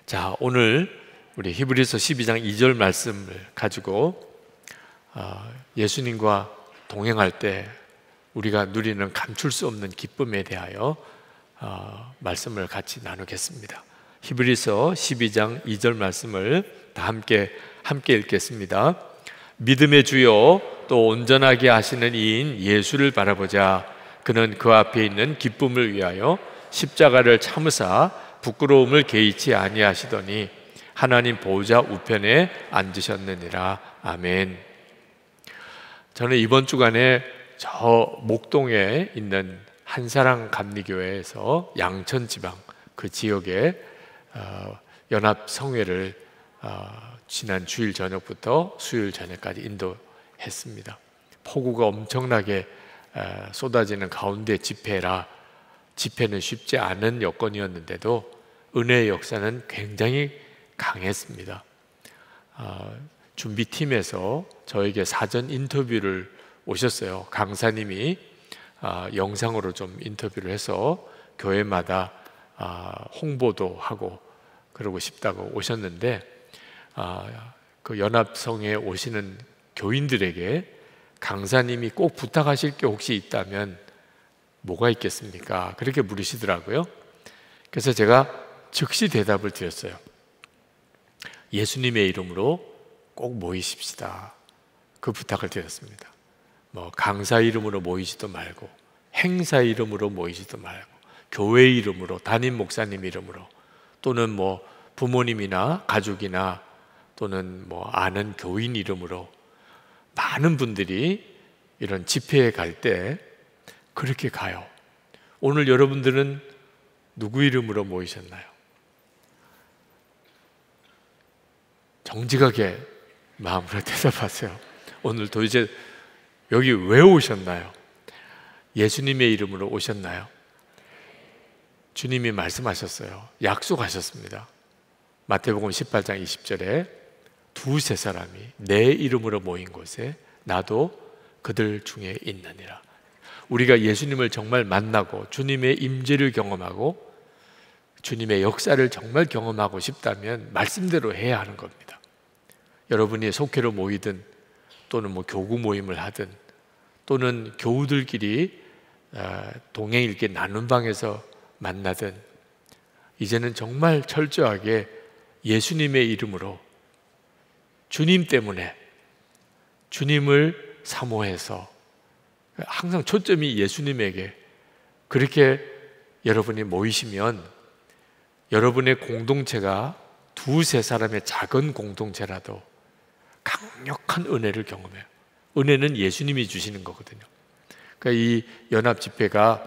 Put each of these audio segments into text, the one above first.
자, 오늘 우리 히브리서 12장 2절 말씀을 가지고 예수님과 동행할 때 우리가 누리는 감출 수 없는 기쁨에 대하여 말씀을 같이 나누겠습니다. 히브리서 12장 2절 말씀을 다 함께 읽겠습니다. 믿음의 주요 또 온전하게 하시는 이인 예수를 바라보자. 그는 그 앞에 있는 기쁨을 위하여 십자가를 참으사 부끄러움을 개의치 아니하시더니 하나님 보좌 우편에 앉으셨느니라. 아멘. 저는 이번 주간에 저 목동에 있는 한사랑 감리교회에서 양천지방 그 지역에 연합성회를 지난 주일 저녁부터 수요일 저녁까지 인도했습니다. 폭우가 엄청나게 쏟아지는 가운데 집회는 쉽지 않은 여건이었는데도 은혜의 역사는 굉장히 강했습니다. 준비팀에서 저에게 사전 인터뷰를 오셨어요. 강사님이 영상으로 좀 인터뷰를 해서 교회마다 홍보도 하고 그러고 싶다고 오셨는데 그 연합성에 오시는 교인들에게 강사님이 꼭 부탁하실 게 혹시 있다면 뭐가 있겠습니까? 그렇게 물으시더라고요. 그래서 제가 즉시 대답을 드렸어요. 예수님의 이름으로 꼭 모이십시다. 그 부탁을 드렸습니다. 강사 이름으로 모이지도 말고 행사 이름으로 모이지도 말고 교회 이름으로 담임 목사님 이름으로 또는 부모님이나 가족이나 또는 아는 교인 이름으로 많은 분들이 이런 집회에 갈 때 그렇게 가요. 오늘 여러분들은 누구 이름으로 모이셨나요? 정직하게 마음으로 대답하세요. 오늘 도대체 여기 왜 오셨나요? 예수님의 이름으로 오셨나요? 주님이 말씀하셨어요. 약속하셨습니다. 마태복음 18장 20절에 두세 사람이 내 이름으로 모인 곳에 나도 그들 중에 있느니라. 우리가 예수님을 정말 만나고 주님의 임재를 경험하고 주님의 역사를 정말 경험하고 싶다면 말씀대로 해야 하는 겁니다. 여러분이 속회로 모이든 또는 교구 모임을 하든 또는 교우들끼리 동행일기 나눈 방에서 만나든 이제는 정말 철저하게 예수님의 이름으로 주님 때문에 주님을 사모해서 항상 초점이 예수님에게 그렇게 여러분이 모이시면 여러분의 공동체가 두세 사람의 작은 공동체라도 강력한 은혜를 경험해요. 은혜는 예수님이 주시는 거거든요. 그러니까 이 연합 집회가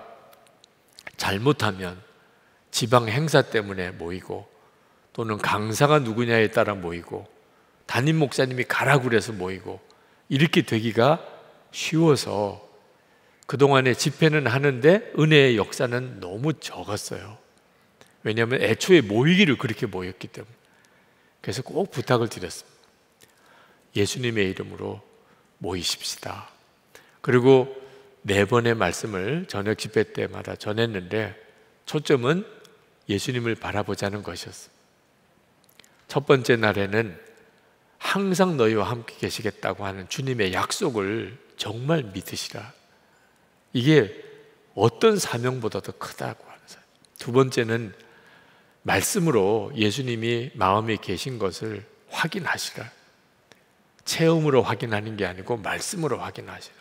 잘못하면 지방 행사 때문에 모이고 또는 강사가 누구냐에 따라 모이고 담임 목사님이 가라고 그래서 모이고 이렇게 되기가 쉬워서 그동안에 집회는 하는데 은혜의 역사는 너무 적었어요. 왜냐하면 애초에 모이기를 그렇게 모였기 때문에. 그래서 꼭 부탁을 드렸습니다. 예수님의 이름으로 모이십시다. 그리고 4번의 말씀을 저녁 집회 때마다 전했는데 초점은 예수님을 바라보자는 것이었습니다. 첫 번째 날에는 항상 너희와 함께 계시겠다고 하는 주님의 약속을 정말 믿으시라. 이게 어떤 사명보다도 크다고 하는 사람. 두 번째는 말씀으로 예수님이 마음에 계신 것을 확인하시라. 체험으로 확인하는 게 아니고 말씀으로 확인하시라.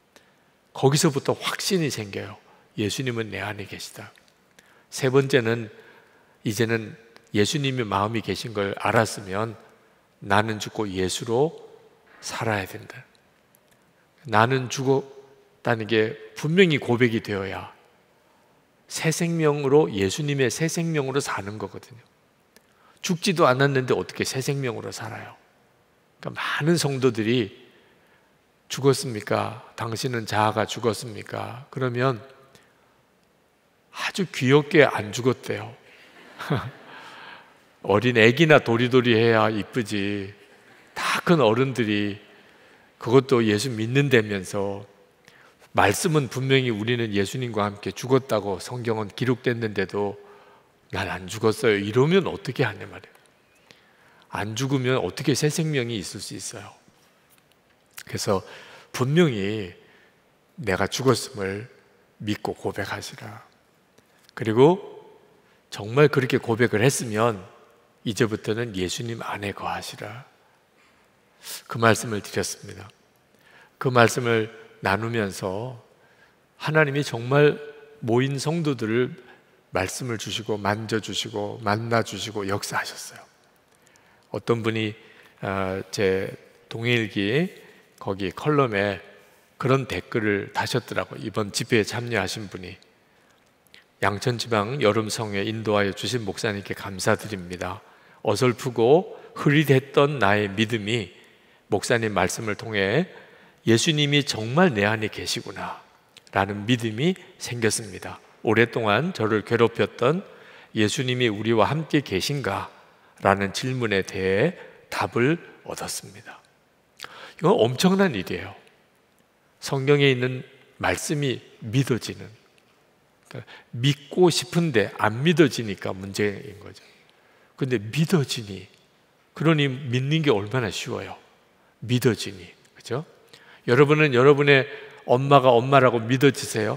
거기서부터 확신이 생겨요. 예수님은 내 안에 계시다. 세 번째는 이제는 예수님이 마음이 계신 걸 알았으면 나는 죽고 예수로 살아야 된다. 나는 죽었다는 게 분명히 고백이 되어야 새 생명으로 예수님의 새 생명으로 사는 거거든요. 죽지도 않았는데 어떻게 새 생명으로 살아요? 그러니까 많은 성도들이 죽었습니까? 당신은 자아가 죽었습니까? 그러면 아주 귀엽게 안 죽었대요. 어린 애기나 도리도리 해야 이쁘지 다 큰 어른들이 그것도 예수 믿는다면서 말씀은 분명히 우리는 예수님과 함께 죽었다고 성경은 기록됐는데도 난 안 죽었어요. 이러면 어떻게 하냐 말이에요. 안 죽으면 어떻게 새 생명이 있을 수 있어요. 그래서 분명히 내가 죽었음을 믿고 고백하시라. 그리고 정말 그렇게 고백을 했으면 이제부터는 예수님 안에 거하시라. 그 말씀을 드렸습니다. 그 말씀을 나누면서 하나님이 정말 모인 성도들을 말씀을 주시고 만져주시고 만나주시고 역사하셨어요. 어떤 분이 제 동해일기 거기 컬럼에 그런 댓글을 다셨더라고요. 이번 집회에 참여하신 분이, 양천지방 여름성회 인도하여 주신 목사님께 감사드립니다. 어설프고 흐릿했던 나의 믿음이 목사님 말씀을 통해 예수님이 정말 내 안에 계시구나 라는 믿음이 생겼습니다. 오랫동안 저를 괴롭혔던 예수님이 우리와 함께 계신가? 라는 질문에 대해 답을 얻었습니다. 이건 엄청난 일이에요. 성경에 있는 말씀이 믿어지는, 그러니까 믿고 싶은데 안 믿어지니까 문제인 거죠. 근데 믿어지니, 그러니 믿는 게 얼마나 쉬워요. 믿어지니, 그죠? 여러분은 여러분의 엄마가 엄마라고 믿어지세요?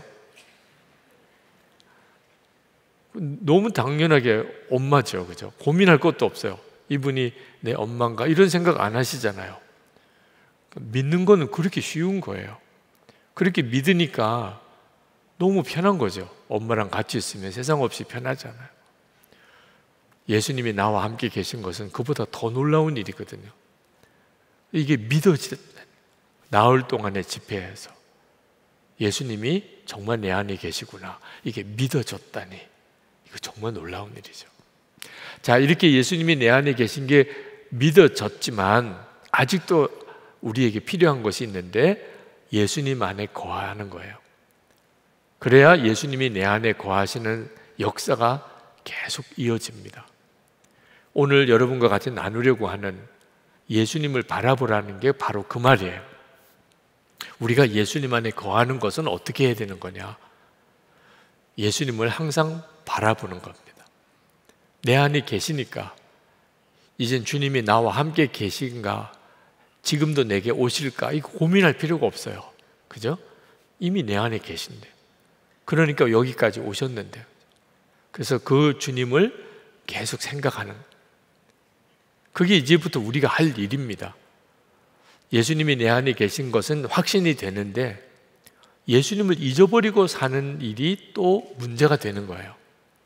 너무 당연하게 엄마죠, 그죠? 고민할 것도 없어요. 이분이 내 엄마인가 이런 생각 안 하시잖아요. 믿는 거는 그렇게 쉬운 거예요. 그렇게 믿으니까 너무 편한 거죠. 엄마랑 같이 있으면 세상 없이 편하잖아요. 예수님이 나와 함께 계신 것은 그보다 더 놀라운 일이거든요. 이게 믿어지, 나흘 동안의 집회에서 예수님이 정말 내 안에 계시구나, 이게 믿어졌다니, 이거 정말 놀라운 일이죠. 자, 이렇게 예수님이 내 안에 계신 게 믿어졌지만 아직도 우리에게 필요한 것이 있는데, 예수님 안에 거하는 거예요. 그래야 예수님이 내 안에 거하시는 역사가 계속 이어집니다. 오늘 여러분과 같이 나누려고 하는 예수님을 바라보라는 게 바로 그 말이에요. 우리가 예수님 안에 거하는 것은 어떻게 해야 되는 거냐? 예수님을 항상 바라보는 겁니다. 내 안에 계시니까 이젠 주님이 나와 함께 계신가, 지금도 내게 오실까, 이거 고민할 필요가 없어요. 그죠? 이미 내 안에 계신데, 그러니까 여기까지 오셨는데, 그래서 그 주님을 계속 생각하는, 그게 이제부터 우리가 할 일입니다. 예수님이 내 안에 계신 것은 확신이 되는데, 예수님을 잊어버리고 사는 일이 또 문제가 되는 거예요.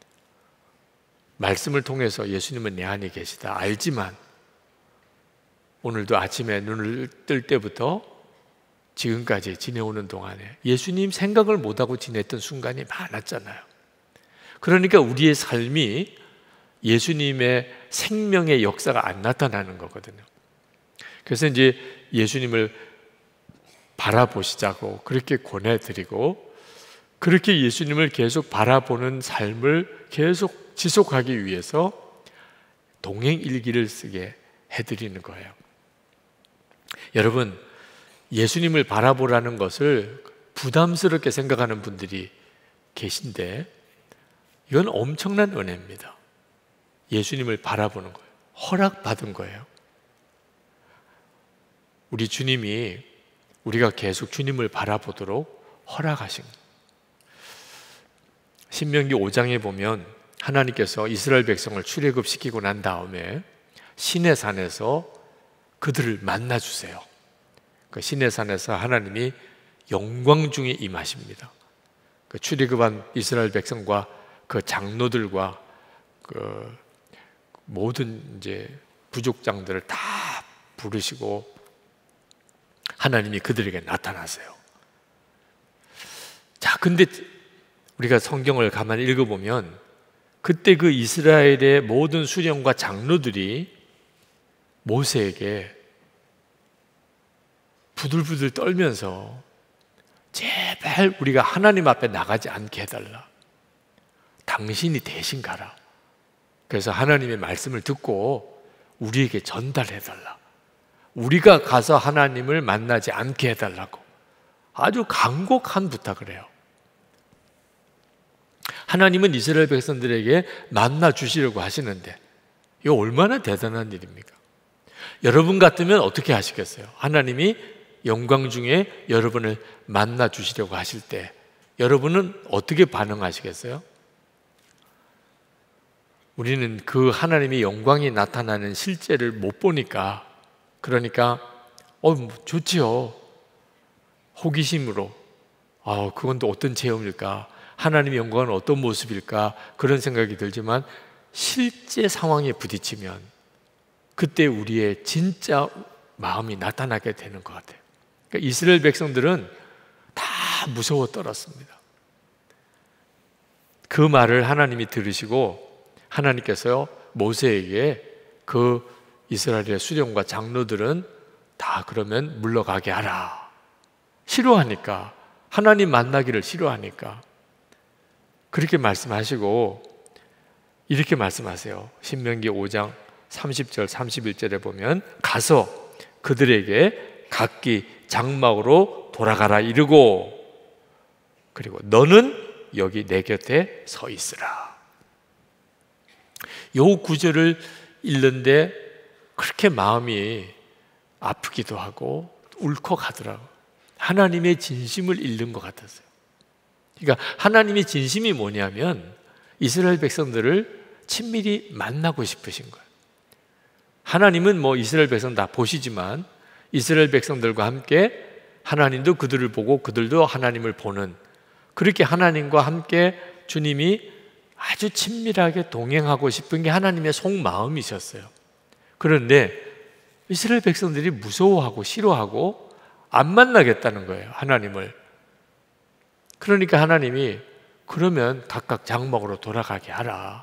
말씀을 통해서 예수님은 내 안에 계시다 알지만, 오늘도 아침에 눈을 뜰 때부터 지금까지 지내오는 동안에 예수님 생각을 못하고 지냈던 순간이 많았잖아요. 그러니까 우리의 삶이 예수님의 생명의 역사가 안 나타나는 거거든요. 그래서 이제 예수님을 바라보시자고 그렇게 권해드리고, 그렇게 예수님을 계속 바라보는 삶을 계속 지속하기 위해서 동행일기를 쓰게 해드리는 거예요. 여러분, 예수님을 바라보라는 것을 부담스럽게 생각하는 분들이 계신데, 이건 엄청난 은혜입니다. 예수님을 바라보는 거예요. 허락받은 거예요. 우리 주님이 우리가 계속 주님을 바라보도록 허락하신 거예요. 신명기 5장에 보면 하나님께서 이스라엘 백성을 출애굽시키고 난 다음에 시내산에서 그들을 만나주세요. 그 시내산에서 하나님이 영광 중에 임하십니다. 그 출애굽한 이스라엘 백성과 그 장로들과 그 모든 이제 부족장들을 다 부르시고 하나님이 그들에게 나타나세요. 자, 근데 우리가 성경을 가만히 읽어보면 그때 그 이스라엘의 모든 수령과 장로들이 모세에게 부들부들 떨면서 제발 우리가 하나님 앞에 나가지 않게 해달라. 당신이 대신 가라. 그래서 하나님의 말씀을 듣고 우리에게 전달해달라. 우리가 가서 하나님을 만나지 않게 해달라고 아주 간곡한 부탁을 해요. 하나님은 이스라엘 백성들에게 만나 주시려고 하시는데 이거 얼마나 대단한 일입니까? 여러분 같으면 어떻게 하시겠어요? 하나님이 영광 중에 여러분을 만나 주시려고 하실 때 여러분은 어떻게 반응하시겠어요? 우리는 그 하나님의 영광이 나타나는 실제를 못 보니까, 그러니까 좋지요. 호기심으로 그건 또 어떤 체험일까? 하나님의 영광은 어떤 모습일까? 그런 생각이 들지만 실제 상황에 부딪히면 그때 우리의 진짜 마음이 나타나게 되는 것 같아요. 그러니까 이스라엘 백성들은 다 무서워 떨었습니다. 그 말을 하나님이 들으시고 하나님께서 모세에게 그 이스라엘의 수령과 장로들은 다 그러면 물러가게 하라. 싫어하니까, 하나님 만나기를 싫어하니까 그렇게 말씀하시고 이렇게 말씀하세요. 신명기 5장 30절 31절에 보면 가서 그들에게 각기 장막으로 돌아가라 이르고 그리고 너는 여기 내 곁에 서 있으라. 요 구절을 읽는데 그렇게 마음이 아프기도 하고 울컥하더라고요. 하나님의 진심을 읽는 것 같았어요. 그러니까 하나님의 진심이 뭐냐면 이스라엘 백성들을 친밀히 만나고 싶으신 거예요. 하나님은 이스라엘 백성 다 보시지만 이스라엘 백성들과 함께 하나님도 그들을 보고 그들도 하나님을 보는, 그렇게 하나님과 함께 주님이 아주 친밀하게 동행하고 싶은 게 하나님의 속마음이셨어요. 그런데 이스라엘 백성들이 무서워하고 싫어하고 안 만나겠다는 거예요, 하나님을. 그러니까 하나님이 그러면 각각 장막으로 돌아가게 하라.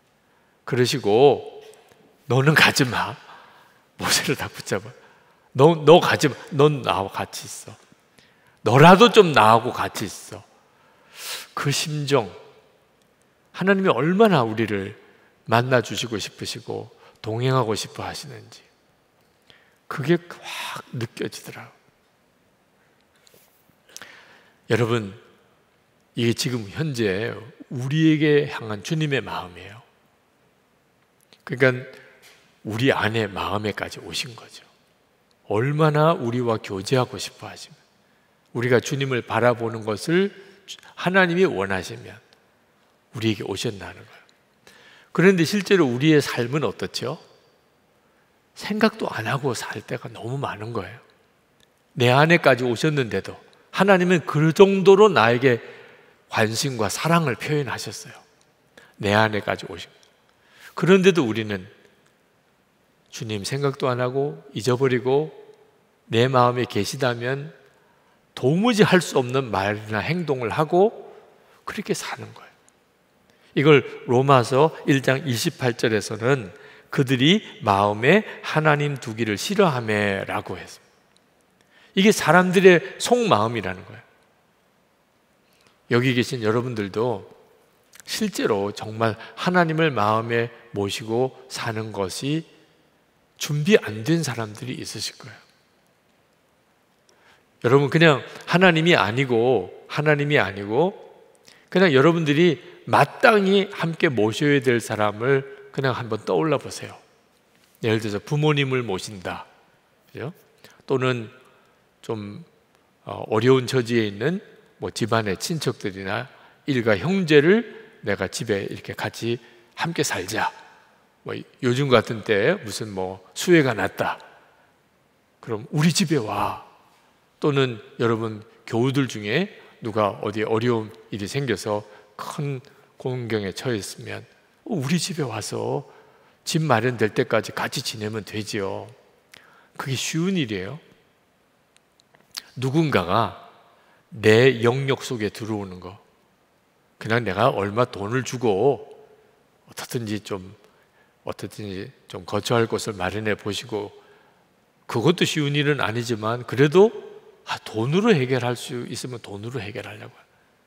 그러시고 너는 가지 마. 모세를 다 붙잡아. 너 가지 마. 넌 나하고 같이 있어. 너라도 좀 나하고 같이 있어. 그 심정, 하나님이 얼마나 우리를 만나주시고 싶으시고 동행하고 싶어 하시는지 그게 확 느껴지더라고요. 여러분, 이게 지금 현재 우리에게 향한 주님의 마음이에요. 그러니까 우리 안에 마음에까지 오신 거죠. 얼마나 우리와 교제하고 싶어 하시면, 우리가 주님을 바라보는 것을 하나님이 원하시면 우리에게 오셨나는 거예요. 그런데 실제로 우리의 삶은 어떻죠? 생각도 안 하고 살 때가 너무 많은 거예요. 내 안에까지 오셨는데도 하나님은 그 정도로 나에게 관심과 사랑을 표현하셨어요. 내 안에까지 오신 거예요. 그런데도 우리는 주님 생각도 안 하고 잊어버리고 내 마음에 계시다면 도무지 할 수 없는 말이나 행동을 하고 그렇게 사는 거예요. 이걸 로마서 1장 28절에서는 그들이 마음에 하나님 두기를 싫어하매라고 했습니다. 이게 사람들의 속마음이라는 거예요. 여기 계신 여러분들도 실제로 정말 하나님을 마음에 모시고 사는 것이 준비 안 된 사람들이 있으실 거예요. 여러분, 그냥 하나님이 아니고 그냥 여러분들이 마땅히 함께 모셔야 될 사람을 그냥 한번 떠올려 보세요. 예를 들어서 부모님을 모신다, 그죠? 또는 좀 어려운 처지에 있는 집안의 친척들이나 일가 형제를 내가 집에 이렇게 같이 함께 살자. 요즘 같은 때 무슨 수해가 났다. 그럼 우리 집에 와. 또는 여러분 교우들 중에 누가 어디 어려운 일이 생겨서 큰 공경에 처했으면 우리 집에 와서 집 마련될 때까지 같이 지내면 되지요. 그게 쉬운 일이에요. 누군가가 내 영역 속에 들어오는 거, 그냥 내가 얼마 돈을 주고 어떻든지 좀 거처할 곳을 마련해 보시고, 그것도 쉬운 일은 아니지만 그래도 돈으로 해결할 수 있으면 돈으로 해결하려고요.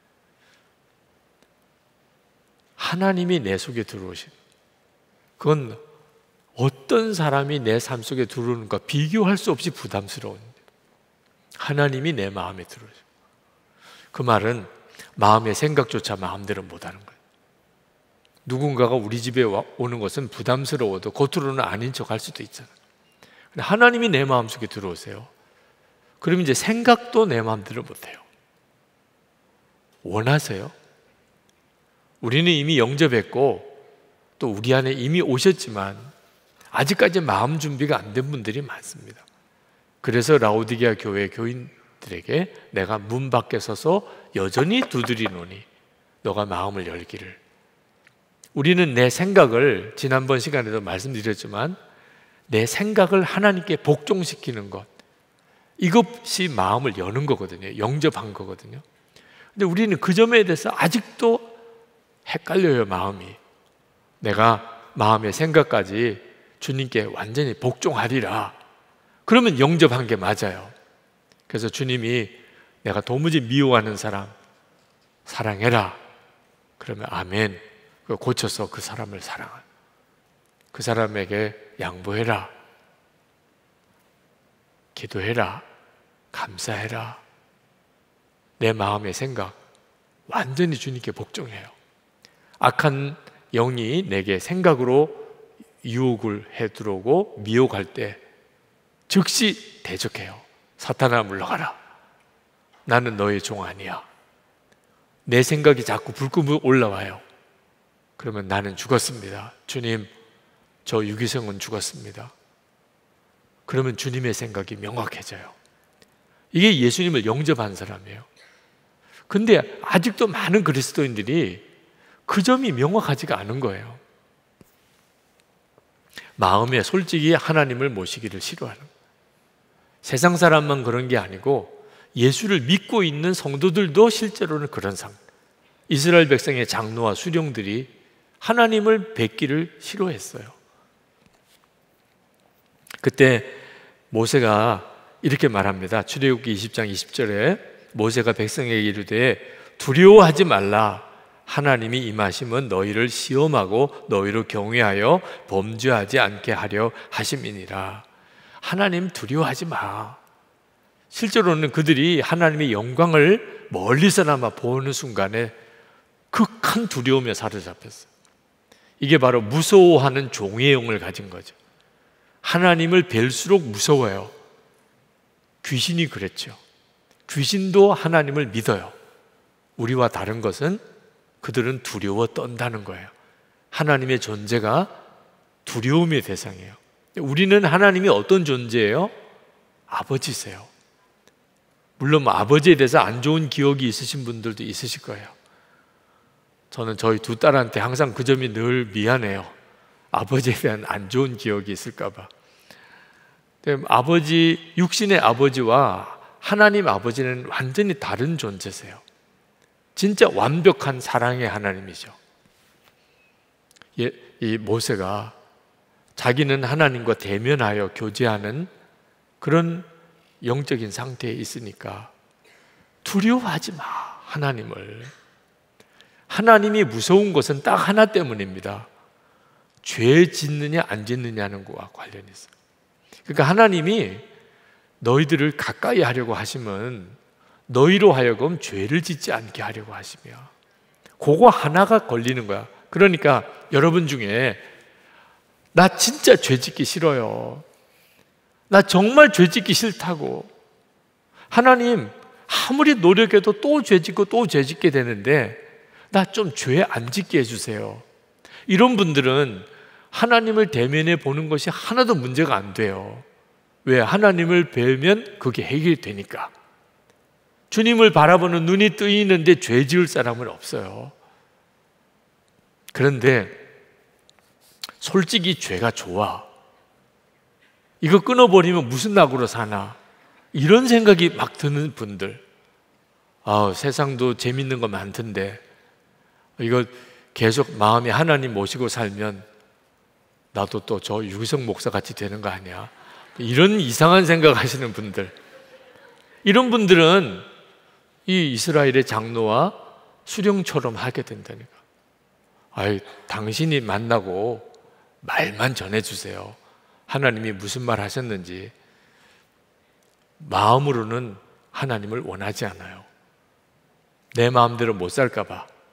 하나님이 내 속에 들어오신, 그건 어떤 사람이 내 삶 속에 들어오는가 비교할 수 없이 부담스러운 일이에요. 하나님이 내 마음에 들어오신, 그 말은 마음의 생각조차 마음대로 못하는 거예요. 누군가가 우리 집에 오는 것은 부담스러워도 겉으로는 아닌 척 할 수도 있잖아요. 근데 하나님이 내 마음속에 들어오세요. 그럼 이제 생각도 내 마음대로 못해요. 원하세요? 우리는 이미 영접했고 또 우리 안에 이미 오셨지만 아직까지 마음 준비가 안 된 분들이 많습니다. 그래서 라오디게아 교회 교인들에게 내가 문 밖에 서서 여전히 두드리노니 너가 마음을 열기를. 우리는 내 생각을 지난번 시간에도 말씀드렸지만 내 생각을 하나님께 복종시키는 것, 이것이 마음을 여는 거거든요. 영접한 거거든요. 근데 우리는 그 점에 대해서 아직도 헷갈려요. 마음이. 내가 마음의 생각까지 주님께 완전히 복종하리라. 그러면 영접한 게 맞아요. 그래서 주님이 내가 도무지 미워하는 사람 사랑해라. 그러면 아멘. 고쳐서 그 사람을 사랑하라. 그 사람에게 양보해라. 기도해라. 감사해라. 내 마음의 생각 완전히 주님께 복종해요. 악한 영이 내게 생각으로 유혹을 해 들어오고 미혹할 때 즉시 대적해요. 사탄아 물러가라. 나는 너의 종 아니야. 내 생각이 자꾸 불끈 올라와요. 그러면 나는 죽었습니다. 주님, 저 유기성은 죽었습니다. 그러면 주님의 생각이 명확해져요. 이게 예수님을 영접한 사람이에요. 근데 아직도 많은 그리스도인들이 그 점이 명확하지가 않은 거예요. 마음에 솔직히 하나님을 모시기를 싫어하는 거예요. 세상 사람만 그런 게 아니고 예수를 믿고 있는 성도들도 실제로는 그런 상태. 이스라엘 백성의 장로와 수령들이 하나님을 뵙기를 싫어했어요. 그때 모세가 이렇게 말합니다. 출애굽기 20장 20절에 모세가 백성에게 이르되 두려워하지 말라. 하나님이 임하심은 너희를 시험하고 너희를 경외하여 범죄하지 않게 하려 하심이니라. 하나님 두려워하지 마. 실제로는 그들이 하나님의 영광을 멀리서나마 보는 순간에 극한 두려움에 사로잡혔어요. 이게 바로 무서워하는 종의 영을 가진 거죠. 하나님을 뵐수록 무서워요. 귀신이 그랬죠. 귀신도 하나님을 믿어요. 우리와 다른 것은 그들은 두려워 떤다는 거예요. 하나님의 존재가 두려움의 대상이에요. 우리는 하나님이 어떤 존재예요? 아버지세요. 물론 아버지에 대해서 안 좋은 기억이 있으신 분들도 있으실 거예요. 저는 저희 두 딸한테 항상 그 점이 늘 미안해요. 아버지에 대한 안 좋은 기억이 있을까 봐. 아버지, 육신의 아버지와 하나님 아버지는 완전히 다른 존재세요. 진짜 완벽한 사랑의 하나님이죠. 이 모세가 자기는 하나님과 대면하여 교제하는 그런 영적인 상태에 있으니까 두려워하지 마. 하나님을. 하나님이 무서운 것은 딱 하나 때문입니다. 죄 짓느냐 안 짓느냐는 것과 관련이 있어요. 그러니까 하나님이 너희들을 가까이 하려고 하시면 너희로 하여금 죄를 짓지 않게 하려고 하시며 그거 하나가 걸리는 거야. 그러니까 여러분 중에 나 진짜 죄 짓기 싫어요. 나 정말 죄 짓기 싫다고. 하나님 아무리 노력해도 또 죄 짓고 또 죄 짓게 되는데 나 좀 죄 안 짓게 해주세요. 이런 분들은 하나님을 대면해 보는 것이 하나도 문제가 안 돼요. 왜? 하나님을 뵈면 그게 해결되니까. 주님을 바라보는 눈이 뜨이는데 죄 지을 사람은 없어요. 그런데 솔직히 죄가 좋아. 이거 끊어버리면 무슨 낙으로 사나? 이런 생각이 막 드는 분들. 세상도 재밌는 거 많던데 이거 계속 마음이 하나님 모시고 살면 나도 또 저 유기성 목사 같이 되는 거 아니야? 이런 이상한 생각 하시는 분들. 이런 분들은 이 이스라엘의 장로와 수령처럼 하게 된다니까. 당신이 만나고 말만 전해주세요. 하나님이 무슨 말 하셨는지. 마음으로는 하나님을 원하지 않아요. 내 마음대로 못 살까 봐.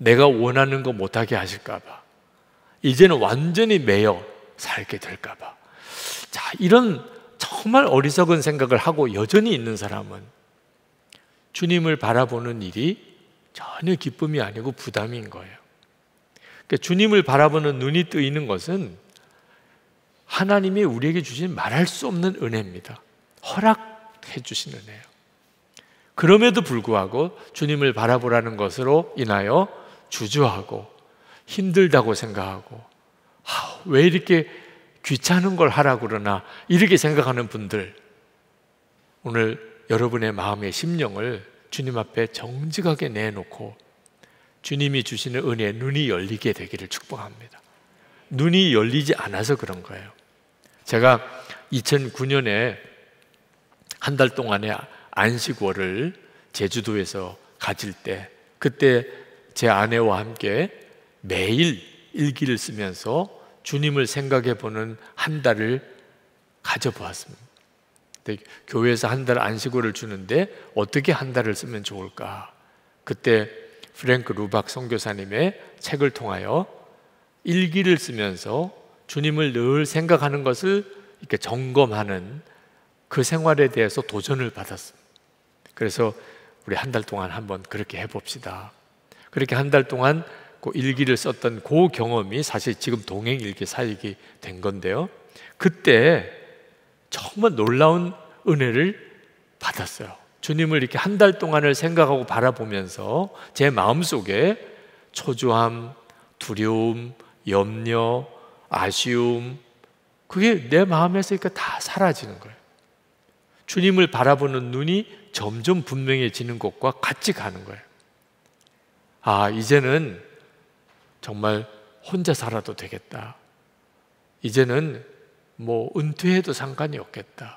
내가 원하는 거 못하게 하실까 봐, 이제는 완전히 매여 살게 될까 봐. 자, 이런 정말 어리석은 생각을 하고 여전히 있는 사람은 주님을 바라보는 일이 전혀 기쁨이 아니고 부담인 거예요. 그러니까 주님을 바라보는 눈이 뜨이는 것은 하나님이 우리에게 주신 말할 수 없는 은혜입니다. 허락해 주신 은혜예요. 그럼에도 불구하고 주님을 바라보라는 것으로 인하여 주저하고 힘들다고 생각하고, 왜 이렇게 귀찮은 걸 하라고 그러나, 이렇게 생각하는 분들, 오늘 여러분의 마음의 심령을 주님 앞에 정직하게 내놓고 주님이 주시는 은혜에 눈이 열리게 되기를 축복합니다. 눈이 열리지 않아서 그런 거예요. 제가 2009년에 한 달 동안의 안식월을 제주도에서 가질 때, 그때 제 아내와 함께 매일 일기를 쓰면서 주님을 생각해 보는 한 달을 가져보았습니다. 교회에서 한 달 안식월을 주는데 어떻게 한 달을 쓰면 좋을까? 그때 프랭크 루박 선교사님의 책을 통하여 일기를 쓰면서 주님을 늘 생각하는 것을 이렇게 점검하는 그 생활에 대해서 도전을 받았습니다. 그래서 우리 한 달 동안 한번 그렇게 해봅시다. 그렇게 한 달 동안 그 일기를 썼던 그 경험이 사실 지금 동행일기 사역이 된 건데요, 그때 정말 놀라운 은혜를 받았어요. 주님을 이렇게 한 달 동안을 생각하고 바라보면서 제 마음속에 초조함, 두려움, 염려, 아쉬움, 그게 내 마음에서 다 사라지는 거예요. 주님을 바라보는 눈이 점점 분명해지는 것과 같이 가는 거예요. 이제는 정말 혼자 살아도 되겠다. 이제는 은퇴해도 상관이 없겠다.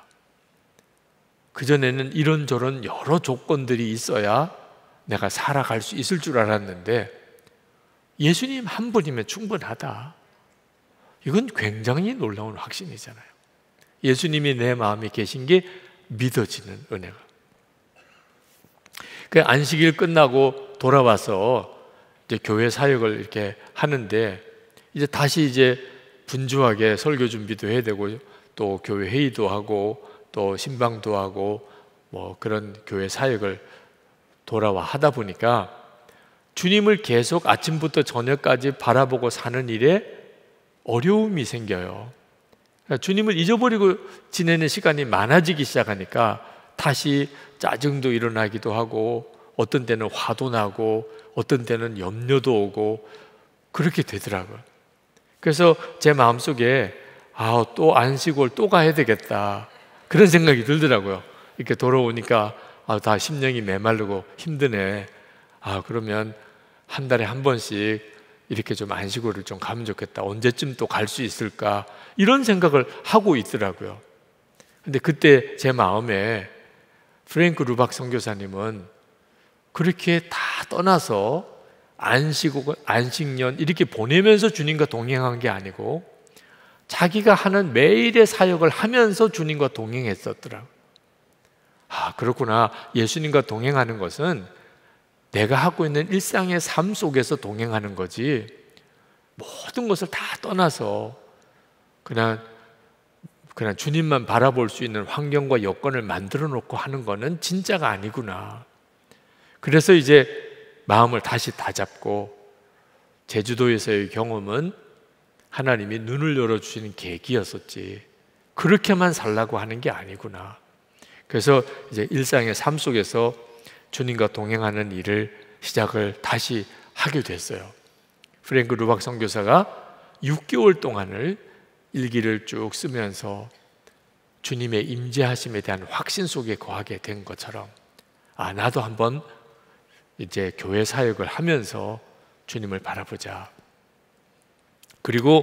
그전에는 이런저런 여러 조건들이 있어야 내가 살아갈 수 있을 줄 알았는데 예수님 한 분이면 충분하다. 이건 굉장히 놀라운 확신이잖아요. 예수님이 내 마음에 계신 게 믿어지는 은혜가. 그 안식일 끝나고 돌아와서 이제 교회 사역을 이렇게 하는데, 이제 다시 분주하게 설교 준비도 해야 되고, 또 교회 회의도 하고, 또 신방도 하고, 그런 교회 사역을 돌아와 하다 보니까 주님을 계속 아침부터 저녁까지 바라보고 사는 일에 어려움이 생겨요. 그러니까 주님을 잊어버리고 지내는 시간이 많아지기 시작하니까 다시 짜증도 일어나기도 하고, 어떤 때는 화도 나고, 어떤 때는 염려도 오고, 그렇게 되더라고요. 그래서 제 마음속에 또 안식월 또 가야 되겠다, 그런 생각이 들더라고요. 이렇게 돌아오니까 다 심령이 메마르고 힘드네. 그러면 한 달에 한 번씩 이렇게 좀 안식월을 좀 가면 좋겠다. 언제쯤 또 갈 수 있을까? 이런 생각을 하고 있더라고요. 근데 그때 제 마음에 프랭크 루박 선교사님은 그렇게 다 떠나서 안식년 이렇게 보내면서 주님과 동행한 게 아니고 자기가 하는 매일의 사역을 하면서 주님과 동행했었더라고요. 그렇구나. 예수님과 동행하는 것은 내가 하고 있는 일상의 삶 속에서 동행하는 거지, 모든 것을 다 떠나서 그냥 주님만 바라볼 수 있는 환경과 여건을 만들어 놓고 하는 거는 진짜가 아니구나. 그래서 이제 마음을 다시 다잡고, 제주도에서의 경험은 하나님이 눈을 열어주시는 계기였었지, 그렇게만 살라고 하는 게 아니구나. 그래서 이제 일상의 삶 속에서 주님과 동행하는 일을 시작을 다시 하게 됐어요. 프랭크 루박 선교사가 6개월 동안을 일기를 쭉 쓰면서 주님의 임재하심에 대한 확신 속에 거하게 된 것처럼, 나도 한번 이제 교회 사역을 하면서 주님을 바라보자. 그리고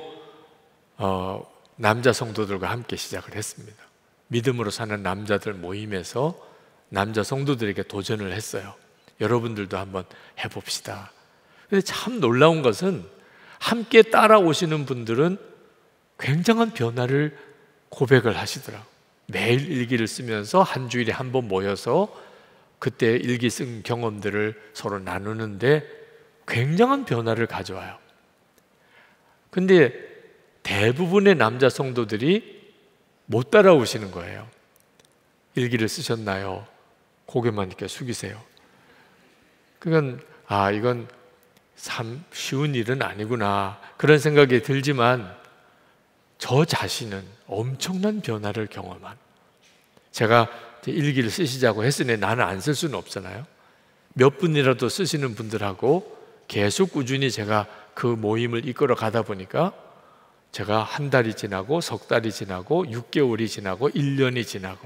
남자 성도들과 함께 시작을 했습니다. 믿음으로 사는 남자들 모임에서 남자 성도들에게 도전을 했어요. 여러분들도 한번 해봅시다. 근데 참 놀라운 것은 함께 따라오시는 분들은 굉장한 변화를 고백을 하시더라고요. 매일 일기를 쓰면서 한 주일에 한 번 모여서 그때 일기 쓴 경험들을 서로 나누는데 굉장한 변화를 가져와요. 근데 대부분의 남자 성도들이 못 따라오시는 거예요. 일기를 쓰셨나요? 고개만 이렇게 숙이세요. 그건 이건 참 쉬운 일은 아니구나 그런 생각이 들지만 저 자신은 엄청난 변화를 경험한, 제가 일기를 쓰시자고 했으니 나는 안 쓸 수는 없잖아요. 몇 분이라도 쓰시는 분들하고 계속 꾸준히 제가 그 모임을 이끌어 가다 보니까 제가 한 달이 지나고 석 달이 지나고 6개월이 지나고 1년이 지나고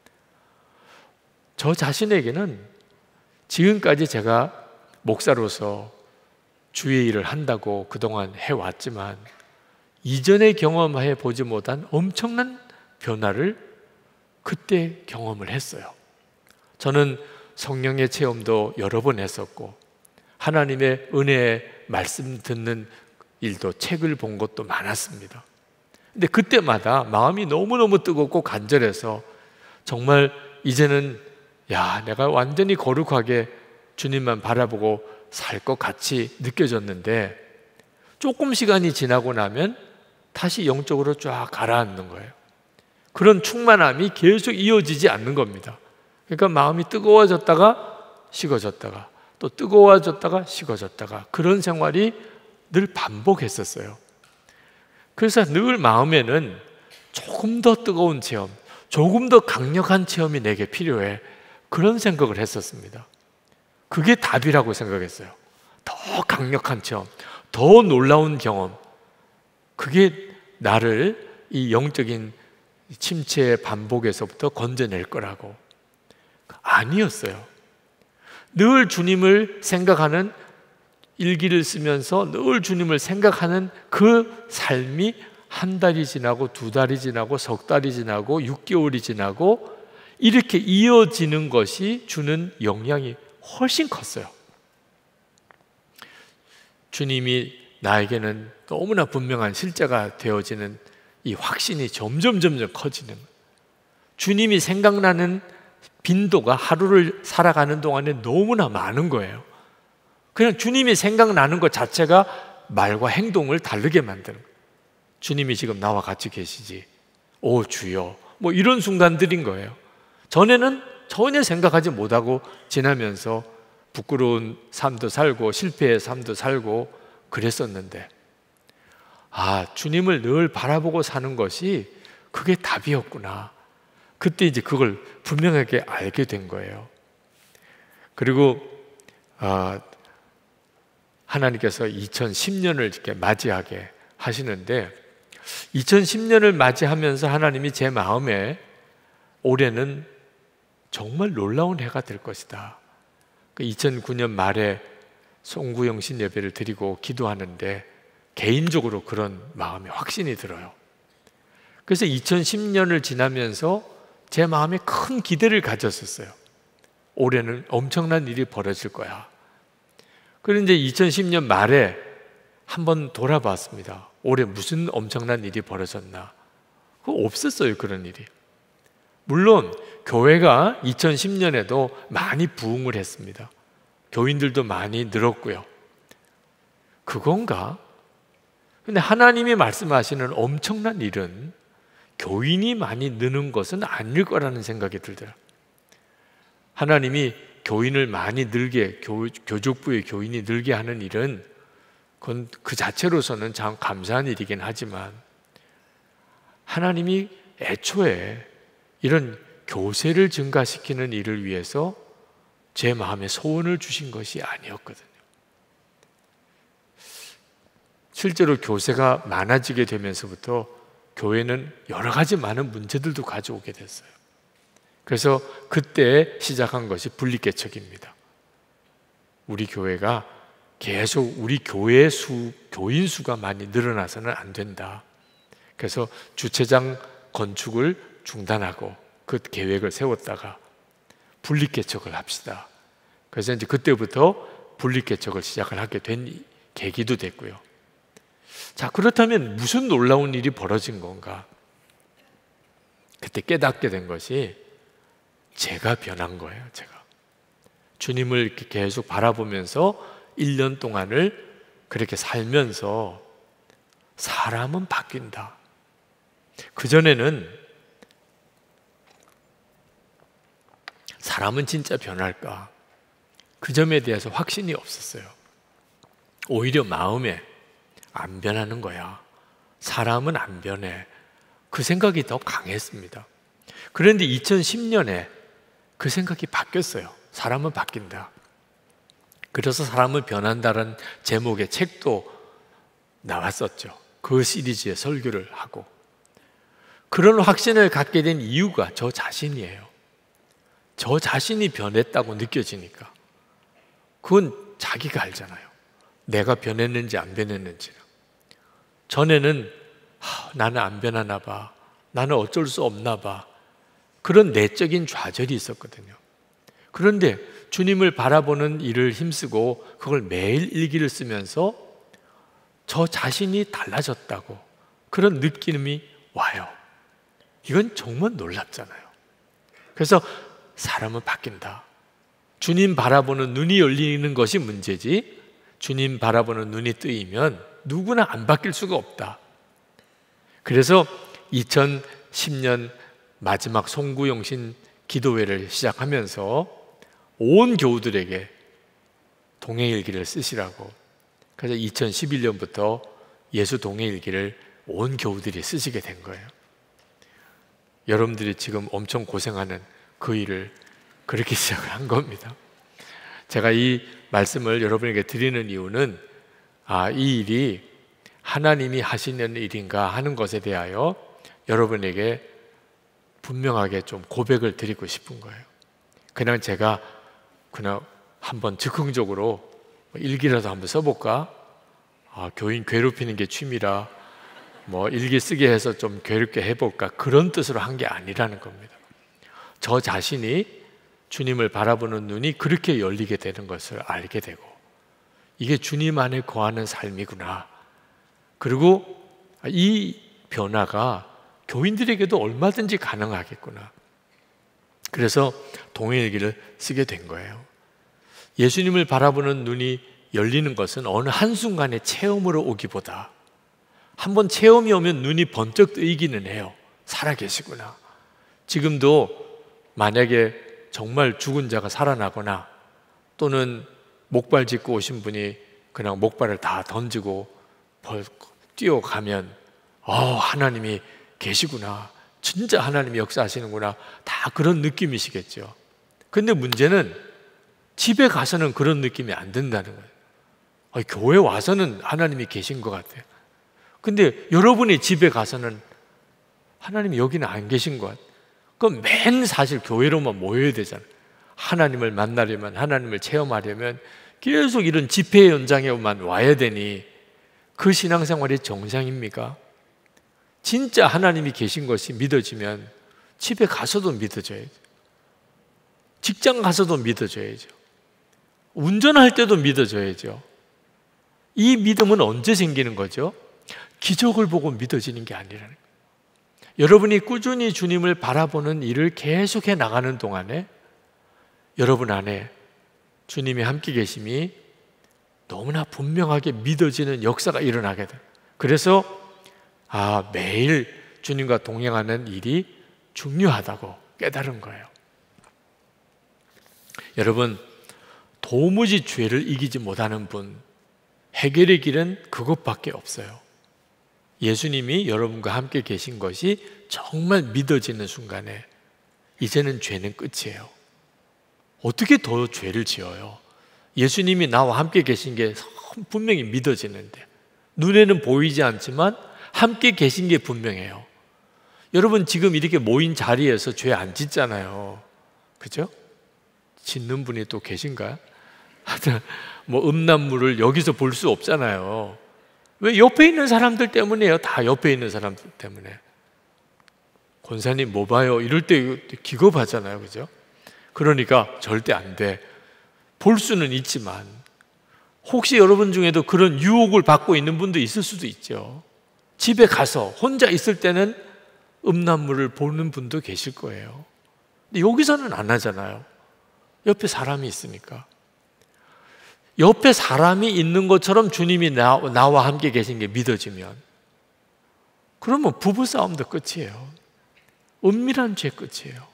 저 자신에게는 지금까지 제가 목사로서 주의 일을 한다고 그동안 해왔지만 이전에 경험해 보지 못한 엄청난 변화를 그때 경험을 했어요. 저는 성령의 체험도 여러 번 했었고 하나님의 은혜의 말씀 듣는 일도, 책을 본 것도 많았습니다. 근데 그때마다 마음이 너무너무 뜨겁고 간절해서 정말 이제는 내가 완전히 거룩하게 주님만 바라보고 살 것 같이 느껴졌는데 조금 시간이 지나고 나면 다시 영적으로 쫙 가라앉는 거예요. 그런 충만함이 계속 이어지지 않는 겁니다. 그러니까 마음이 뜨거워졌다가 식어졌다가 또 뜨거워졌다가 식어졌다가 그런 생활이 늘 반복했었어요. 그래서 늘 마음에는 조금 더 뜨거운 체험, 조금 더 강력한 체험이 내게 필요해, 그런 생각을 했었습니다. 그게 답이라고 생각했어요. 더 강력한 체험, 더 놀라운 경험, 그게 나를 이 영적인 침체의 반복에서부터 건져낼 거라고. 아니었어요. 늘 주님을 생각하는 일기를 쓰면서 늘 주님을 생각하는 그 삶이 한 달이 지나고 두 달이 지나고 석 달이 지나고 6개월이 지나고 이렇게 이어지는 것이 주는 영향이 훨씬 컸어요. 주님이 나에게는 너무나 분명한 실제가 되어지는 이 확신이 점점 커지는, 주님이 생각나는 빈도가 하루를 살아가는 동안에 너무나 많은 거예요. 그냥 주님이 생각나는 것 자체가 말과 행동을 다르게 만드는 거예요. 주님이 지금 나와 같이 계시지, 오 주여, 뭐 이런 순간들인 거예요. 전에는 전혀 생각하지 못하고 지나면서 부끄러운 삶도 살고 실패의 삶도 살고 그랬었는데, 주님을 늘 바라보고 사는 것이 그게 답이었구나. 그때 이제 그걸 분명하게 알게 된 거예요. 그리고 하나님께서 2010년을 이렇게 맞이하게 하시는데 2010년을 맞이하면서 하나님이 제 마음에 올해는 정말 놀라운 해가 될 것이다. 2009년 말에 송구영신 예배를 드리고 기도하는데 개인적으로 그런 마음의 확신이 들어요. 그래서 2010년을 지나면서 제 마음에 큰 기대를 가졌었어요. 올해는 엄청난 일이 벌어질 거야. 그런데 2010년 말에 한번 돌아봤습니다. 올해 무슨 엄청난 일이 벌어졌나? 그거 없었어요, 그런 일이. 물론 교회가 2010년에도 많이 부흥을 했습니다. 교인들도 많이 늘었고요. 그건가? 근데 하나님이 말씀하시는 엄청난 일은 교인이 많이 느는 것은 아닐 거라는 생각이 들더라고요. 하나님이 교인을 많이 늘게, 교족부의 교인이 늘게 하는 일은 그건 그 자체로서는 참 감사한 일이긴 하지만 하나님이 애초에 이런 교세를 증가시키는 일을 위해서 제 마음에 소원을 주신 것이 아니었거든요. 실제로 교세가 많아지게 되면서부터 교회는 여러 가지 많은 문제들도 가져오게 됐어요. 그래서 그때 시작한 것이 분리개척입니다. 우리 교회가 계속 우리 교회 교인 수가 많이 늘어나서는 안 된다. 그래서 주차장 건축을 중단하고 그 계획을 세웠다가 분리개척을 합시다. 그래서 이제 그때부터 분리개척을 시작을 하게 된 계기도 됐고요. 자, 그렇다면 무슨 놀라운 일이 벌어진 건가? 그때 깨닫게 된 것이 제가 변한 거예요. 제가 주님을 이렇게 계속 바라보면서 1년 동안을 그렇게 살면서 사람은 바뀐다. 그전에는 사람은 진짜 변할까? 그 점에 대해서 확신이 없었어요. 오히려 마음에 안 변하는 거야. 사람은 안 변해. 그 생각이 더 강했습니다. 그런데 2010년에 그 생각이 바뀌었어요. 사람은 바뀐다. 그래서 사람은 변한다는 제목의 책도 나왔었죠. 그 시리즈의 설교를 하고. 그런 확신을 갖게 된 이유가 저 자신이에요. 저 자신이 변했다고 느껴지니까. 그건 자기가 알잖아요. 내가 변했는지 안 변했는지는. 전에는 나는 안 변하나 봐. 나는 어쩔 수 없나 봐. 그런 내적인 좌절이 있었거든요. 그런데 주님을 바라보는 일을 힘쓰고 그걸 매일 일기를 쓰면서 저 자신이 달라졌다고 그런 느낌이 와요. 이건 정말 놀랍잖아요. 그래서 사람은 바뀐다. 주님 바라보는 눈이 열리는 것이 문제지, 주님 바라보는 눈이 뜨이면 누구나 안 바뀔 수가 없다. 그래서 2010년 마지막 송구영신 기도회를 시작하면서 온 교우들에게 동행일기를 쓰시라고. 그래서 2011년부터 예수 동행일기를 온 교우들이 쓰시게 된 거예요. 여러분들이 지금 엄청 고생하는 그 일을 그렇게 시작을 한 겁니다. 제가 이 말씀을 여러분에게 드리는 이유는 이 일이 하나님이 하시는 일인가 하는 것에 대하여 여러분에게 분명하게 좀 고백을 드리고 싶은 거예요. 그냥 제가 한번 즉흥적으로 일기라도 한번 써볼까? 교인 괴롭히는 게 취미라 일기 쓰게 해서 좀 괴롭게 해볼까? 그런 뜻으로 한 게 아니라는 겁니다. 저 자신이 주님을 바라보는 눈이 그렇게 열리게 되는 것을 알게 되고, 이게 주님 안에 거하는 삶이구나. 그리고 이 변화가 교인들에게도 얼마든지 가능하겠구나. 그래서 동행일기를 쓰게 된 거예요. 예수님을 바라보는 눈이 열리는 것은 어느 한순간의 체험으로 오기보다 한번 체험이 오면 눈이 번쩍 뜨이기는 해요. 살아계시구나. 지금도 만약에 정말 죽은 자가 살아나거나 또는 목발 짚고 오신 분이 그냥 목발을 다 던지고 뛰어가면 하나님이 계시구나. 진짜 하나님이 역사하시는구나. 다 그런 느낌이시겠죠. 근데 문제는 집에 가서는 그런 느낌이 안 든다는 거예요. 교회 와서는 하나님이 계신 것 같아요. 근데 여러분이 집에 가서는 하나님이 여기는 안 계신 것 같아요. 그럼 맨 사실 교회로만 모여야 되잖아요. 하나님을 만나려면, 하나님을 체험하려면 계속 이런 집회 현장에만 와야 되니 그 신앙생활이 정상입니까? 진짜 하나님이 계신 것이 믿어지면 집에 가서도 믿어져야죠. 직장 가서도 믿어져야죠. 운전할 때도 믿어져야죠. 이 믿음은 언제 생기는 거죠? 기적을 보고 믿어지는 게 아니라는 거예요. 여러분이 꾸준히 주님을 바라보는 일을 계속해 나가는 동안에 여러분 안에 주님이 함께 계심이 너무나 분명하게 믿어지는 역사가 일어나게 돼요. 그래서 매일 주님과 동행하는 일이 중요하다고 깨달은 거예요. 여러분, 도무지 죄를 이기지 못하는 분, 해결의 길은 그것밖에 없어요. 예수님이 여러분과 함께 계신 것이 정말 믿어지는 순간에 이제는 죄는 끝이에요. 어떻게 더 죄를 지어요? 예수님이 나와 함께 계신 게 분명히 믿어지는데, 눈에는 보이지 않지만 함께 계신 게 분명해요. 여러분 지금 이렇게 모인 자리에서 죄 안 짓잖아요. 그죠? 짓는 분이 또 계신가요? 하여튼 음란물을 여기서 볼 수 없잖아요. 왜? 옆에 있는 사람들 때문이에요. 다 옆에 있는 사람들 때문에. 권사님 뭐 봐요? 이럴 때 기겁하잖아요. 그죠? 그러니까 절대 안 돼. 볼 수는 있지만 혹시 여러분 중에도 그런 유혹을 받고 있는 분도 있을 수도 있죠. 집에 가서 혼자 있을 때는 음란물을 보는 분도 계실 거예요. 근데 여기서는 안 하잖아요. 옆에 사람이 있으니까. 옆에 사람이 있는 것처럼 주님이 나와 함께 계신 게 믿어지면, 그러면 부부싸움도 끝이에요. 은밀한 죄 끝이에요.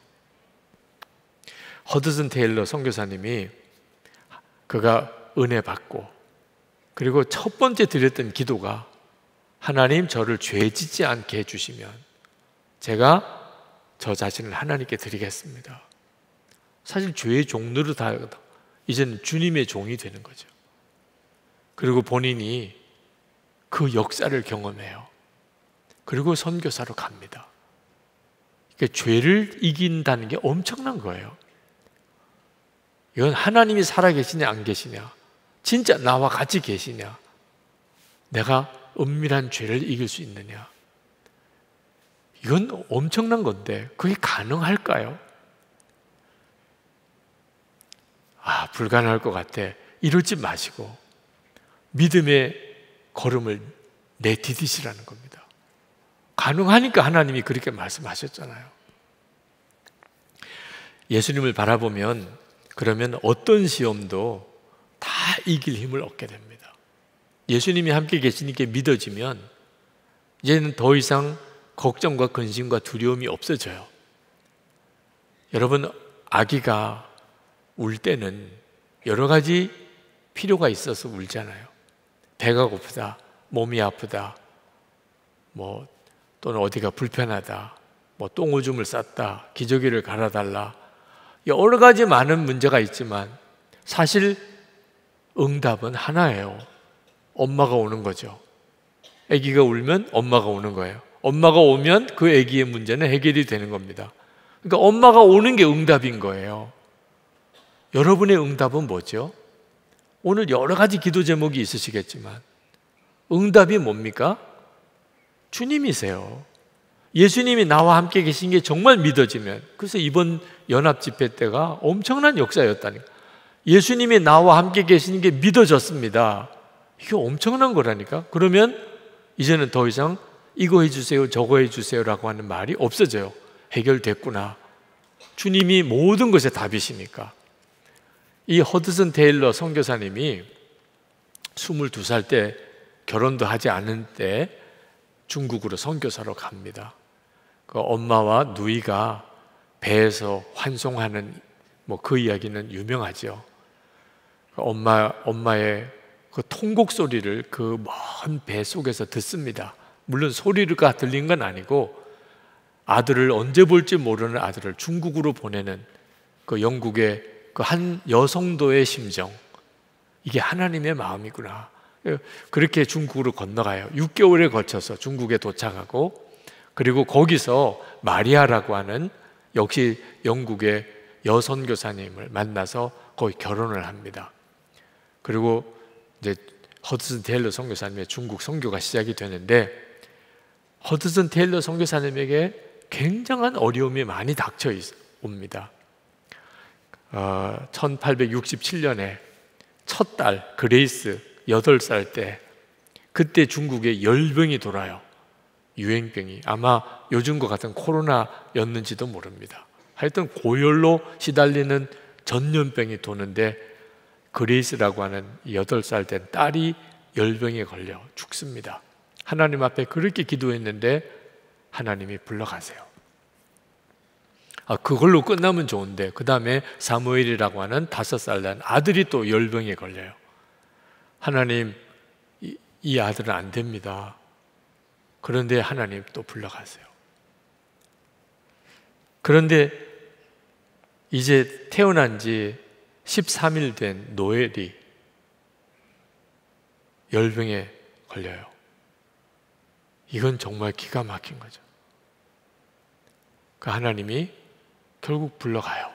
허드슨 테일러 선교사님이 그가 은혜 받고 그리고 첫 번째 드렸던 기도가 하나님 저를 죄 짓지 않게 해주시면 제가 저 자신을 하나님께 드리겠습니다. 사실 죄의 종로를 다 이제는 주님의 종이 되는 거죠. 그리고 본인이 그 역사를 경험해요. 그리고 선교사로 갑니다. 그러니까 죄를 이긴다는 게 엄청난 거예요. 이건 하나님이 살아계시냐 안 계시냐, 진짜 나와 같이 계시냐, 내가 은밀한 죄를 이길 수 있느냐, 이건 엄청난 건데 그게 가능할까요? 불가능할 것 같아. 이러지 마시고 믿음의 걸음을 내디디시라는 겁니다. 가능하니까 하나님이 그렇게 말씀하셨잖아요. 예수님을 바라보면 그러면 어떤 시험도 다 이길 힘을 얻게 됩니다. 예수님이 함께 계시니까 믿어지면 이제는 더 이상 걱정과 근심과 두려움이 없어져요. 여러분, 아기가 울 때는 여러 가지 필요가 있어서 울잖아요. 배가 고프다, 몸이 아프다, 또는 어디가 불편하다, 똥오줌을 쌌다, 기저귀를 갈아달라, 여러 가지 많은 문제가 있지만 사실 응답은 하나예요. 엄마가 오는 거죠. 아기가 울면 엄마가 오는 거예요. 엄마가 오면 그 아기의 문제는 해결이 되는 겁니다. 그러니까 엄마가 오는 게 응답인 거예요. 여러분의 응답은 뭐죠? 오늘 여러 가지 기도 제목이 있으시겠지만 응답이 뭡니까? 주님이세요. 예수님이 나와 함께 계신 게 정말 믿어지면, 그래서 이번 연합 집회 때가 엄청난 역사였다니까. 예수님이 나와 함께 계시는 게 믿어졌습니다. 이게 엄청난 거라니까. 그러면 이제는 더 이상 이거 해주세요, 저거 해주세요라고 하는 말이 없어져요. 해결됐구나. 주님이 모든 것의 답이시니까. 이 허드슨 테일러 선교사님이 22살 때 결혼도 하지 않은 때 중국으로 선교사로 갑니다. 그 엄마와 누이가 배에서 환송하는 그 이야기는 유명하죠. 엄마의 그 통곡 소리를 그 먼 배 속에서 듣습니다. 물론 소리가 들린 건 아니고 아들을 언제 볼지 모르는 아들을 중국으로 보내는 그 영국의 그 한 여성도의 심정, 이게 하나님의 마음이구나. 그렇게 중국으로 건너가요. 6개월에 걸쳐서 중국에 도착하고, 그리고 거기서 마리아라고 하는 역시 영국의 여선교사님을 만나서 거기 결혼을 합니다. 그리고 이제 허드슨 테일러 선교사님의 중국 선교가 시작이 되는데, 허드슨 테일러 선교사님에게 굉장한 어려움이 많이 닥쳐 옵니다. 1867년에 첫 딸 그레이스 8살 때, 그때 중국에 열병이 돌아요. 유행병이. 아마 요즘과 같은 코로나였는지도 모릅니다. 하여튼 고열로 시달리는 전염병이 도는데, 그레이스라고 하는 8살 된 딸이 열병에 걸려 죽습니다. 하나님 앞에 그렇게 기도했는데 하나님이 불러가세요. 그걸로 끝나면 좋은데 그 다음에 사무엘이라고 하는 5살 난 아들이 또 열병에 걸려요. 하나님, 이 아들은 안 됩니다. 그런데 하나님 또 불러가세요. 그런데 이제 태어난 지 13일 된 노엘이 열병에 걸려요. 이건 정말 기가 막힌 거죠. 그 하나님이 결국 불러가요.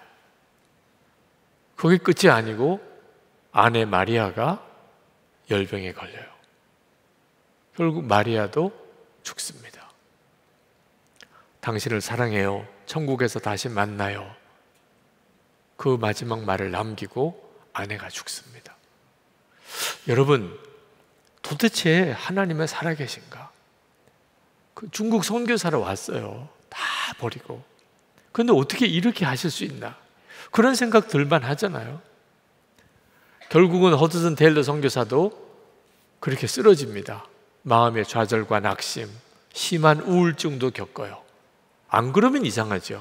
그게 끝이 아니고 아내 마리아가 열병에 걸려요. 결국 마리아도 죽습니다. 당신을 사랑해요. 천국에서 다시 만나요. 그 마지막 말을 남기고 아내가 죽습니다. 여러분, 도대체 하나님은 살아계신가? 그 중국 선교사로 왔어요. 다 버리고. 그런데 어떻게 이렇게 하실 수 있나? 그런 생각 들만 하잖아요. 결국은 허드슨 테일러 선교사도 그렇게 쓰러집니다. 마음의 좌절과 낙심, 심한 우울증도 겪어요. 안 그러면 이상하죠.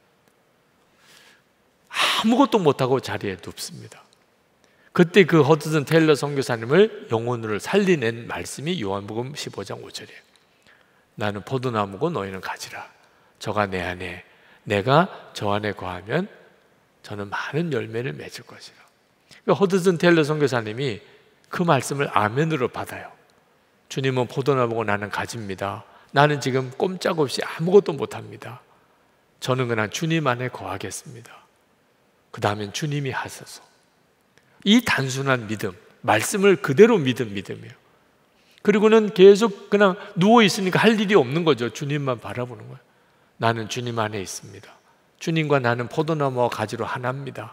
아무것도 못하고 자리에 눕습니다. 그때 그 허드슨 테일러 선교사님을 영혼으로 살리는 말씀이 요한복음 15장 5절이에요. 나는 포도나무고 너희는 가지라. 저가 내 안에, 내가 저 안에 거하면 저는 많은 열매를 맺을 것이라. 그러니까 허드슨 테일러 선교사님이 그 말씀을 아멘으로 받아요. 주님은 포도나무고 나는 가지입니다. 나는 지금 꼼짝없이 아무것도 못합니다. 저는 그냥 주님 안에 거하겠습니다. 그 다음엔 주님이 하소서. 이 단순한 믿음, 말씀을 그대로 믿은 믿음이에요. 그리고는 계속 그냥 누워있으니까 할 일이 없는 거죠. 주님만 바라보는 거예요. 나는 주님 안에 있습니다. 주님과 나는 포도나무와 가지로 하나입니다.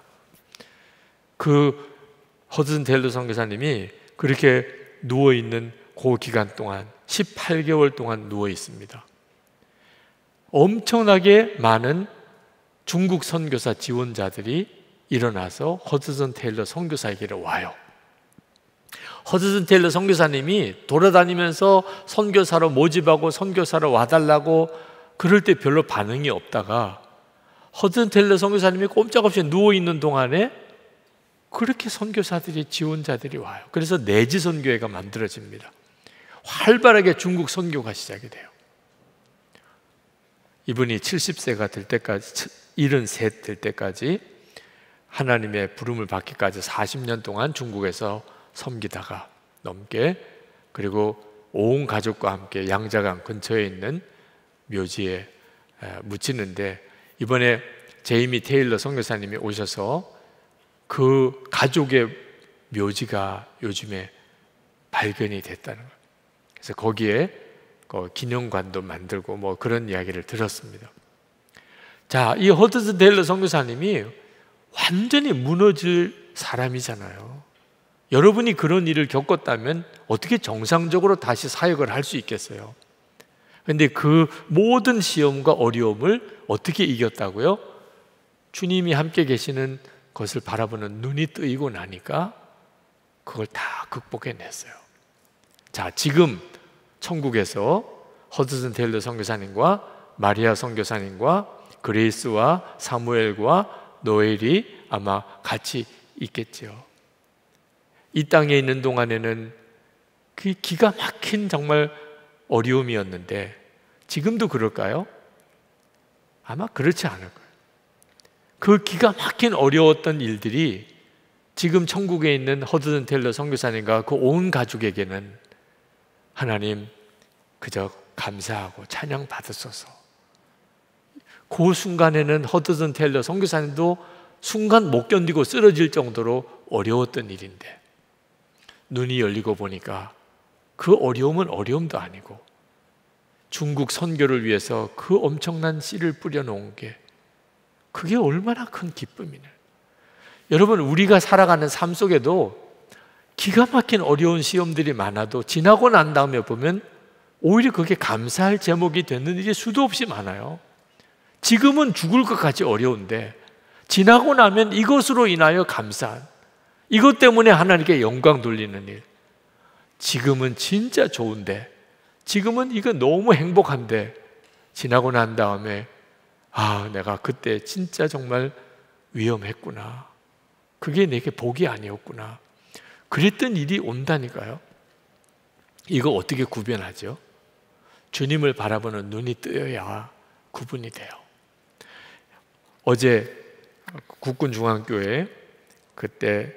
그 허드슨 테일러 선교사님이 그렇게 누워있는 그 기간 동안 18개월 동안 누워있습니다. 엄청나게 많은 중국 선교사 지원자들이 일어나서 허드슨 테일러 선교사에게 와요. 허드슨 테일러 선교사님이 돌아다니면서 선교사로 모집하고 선교사로 와달라고 그럴 때 별로 반응이 없다가 허드슨 테일러 선교사님이 꼼짝없이 누워있는 동안에 그렇게 선교사들이 지원자들이 와요. 그래서 내지 선교회가 만들어집니다. 활발하게 중국 선교가 시작이 돼요. 이분이 70세가 될 때까지, 73 될 때까지 하나님의 부름을 받기까지 40년 동안 중국에서 섬기다가 넘게, 그리고 온 가족과 함께 양자강 근처에 있는 묘지에 묻히는데, 이번에 제이미 테일러 선교사님이 오셔서 그 가족의 묘지가 요즘에 발견이 됐다는 거예요. 그래서 거기에 기념관도 만들고 뭐 그런 이야기를 들었습니다. 자, 이 허드슨 테일러 선교사님이 완전히 무너질 사람이잖아요. 여러분이 그런 일을 겪었다면 어떻게 정상적으로 다시 사역을 할 수 있겠어요? 그런데 그 모든 시험과 어려움을 어떻게 이겼다고요? 주님이 함께 계시는 것을 바라보는 눈이 뜨이고 나니까 그걸 다 극복해냈어요. 자, 지금 천국에서 허드슨 테일러 선교사님과 마리아 선교사님과 그레이스와 사무엘과 노엘이 아마 같이 있겠죠. 이 땅에 있는 동안에는 그 기가 막힌 정말 어려움이었는데 지금도 그럴까요? 아마 그렇지 않을 거예요. 그 기가 막힌 어려웠던 일들이 지금 천국에 있는 허드슨 테일러 선교사님과 그 온 가족에게는 하나님 그저 감사하고 찬양 받으소서. 그 순간에는 허드슨 테일러 선교사님도 순간 못 견디고 쓰러질 정도로 어려웠던 일인데 눈이 열리고 보니까 그 어려움은 어려움도 아니고 중국 선교를 위해서 그 엄청난 씨를 뿌려놓은 게 그게 얼마나 큰 기쁨이냐. 여러분, 우리가 살아가는 삶 속에도 기가 막힌 어려운 시험들이 많아도 지나고 난 다음에 보면 오히려 그게 감사할 제목이 되는 일이 수도 없이 많아요. 지금은 죽을 것 같이 어려운데 지나고 나면 이것으로 인하여 감사한, 이것 때문에 하나님께 영광 돌리는 일. 지금은 진짜 좋은데, 지금은 이거 너무 행복한데 지나고 난 다음에 아, 내가 그때 진짜 정말 위험했구나. 그게 내게 복이 아니었구나. 그랬던 일이 온다니까요. 이거 어떻게 구별하죠? 주님을 바라보는 눈이 뜨여야 구분이 돼요. 어제 국군중앙교회 그때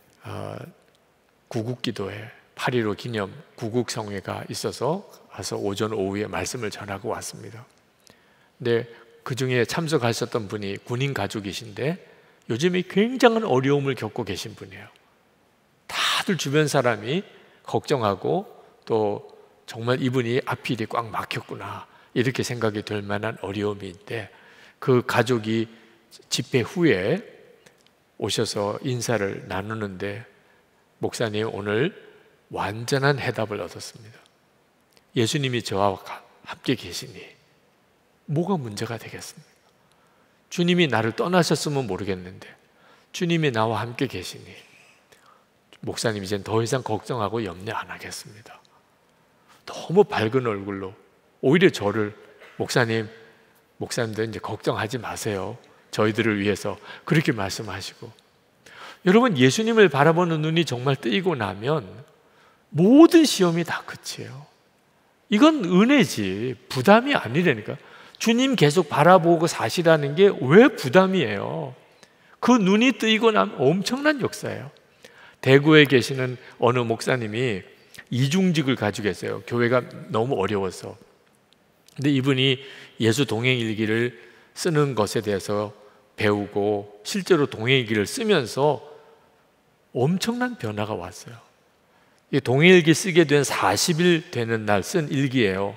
구국기도회 8.15 기념 구국성회가 있어서 와서 오전 오후에 말씀을 전하고 왔습니다. 근데 그 중에 참석하셨던 분이 군인 가족이신데 요즘에 굉장한 어려움을 겪고 계신 분이에요. 다들 주변 사람이 걱정하고 또 정말 이분이 앞길이 꽉 막혔구나 이렇게 생각이 될 만한 어려움인데 그 가족이 집회 후에 오셔서 인사를 나누는데 목사님 오늘 완전한 해답을 얻었습니다. 예수님이 저와 함께 계시니 뭐가 문제가 되겠습니까? 주님이 나를 떠나셨으면 모르겠는데 주님이 나와 함께 계시니 목사님 이제 더 이상 걱정하고 염려 안 하겠습니다. 너무 밝은 얼굴로 오히려 저를 목사님들 이제 걱정하지 마세요. 저희들을 위해서 그렇게 말씀하시고, 여러분 예수님을 바라보는 눈이 정말 뜨이고 나면 모든 시험이 다 끝이에요. 이건 은혜지 부담이 아니라니까. 주님 계속 바라보고 사시라는 게 왜 부담이에요? 그 눈이 뜨이고 나면 엄청난 역사예요. 대구에 계시는 어느 목사님이 이중직을 가지고 계세요. 교회가 너무 어려워서. 근데 이분이 예수 동행일기를 쓰는 것에 대해서 배우고 실제로 동행일기를 쓰면서 엄청난 변화가 왔어요. 이 동행일기 쓰게 된 40일 되는 날 쓴 일기예요.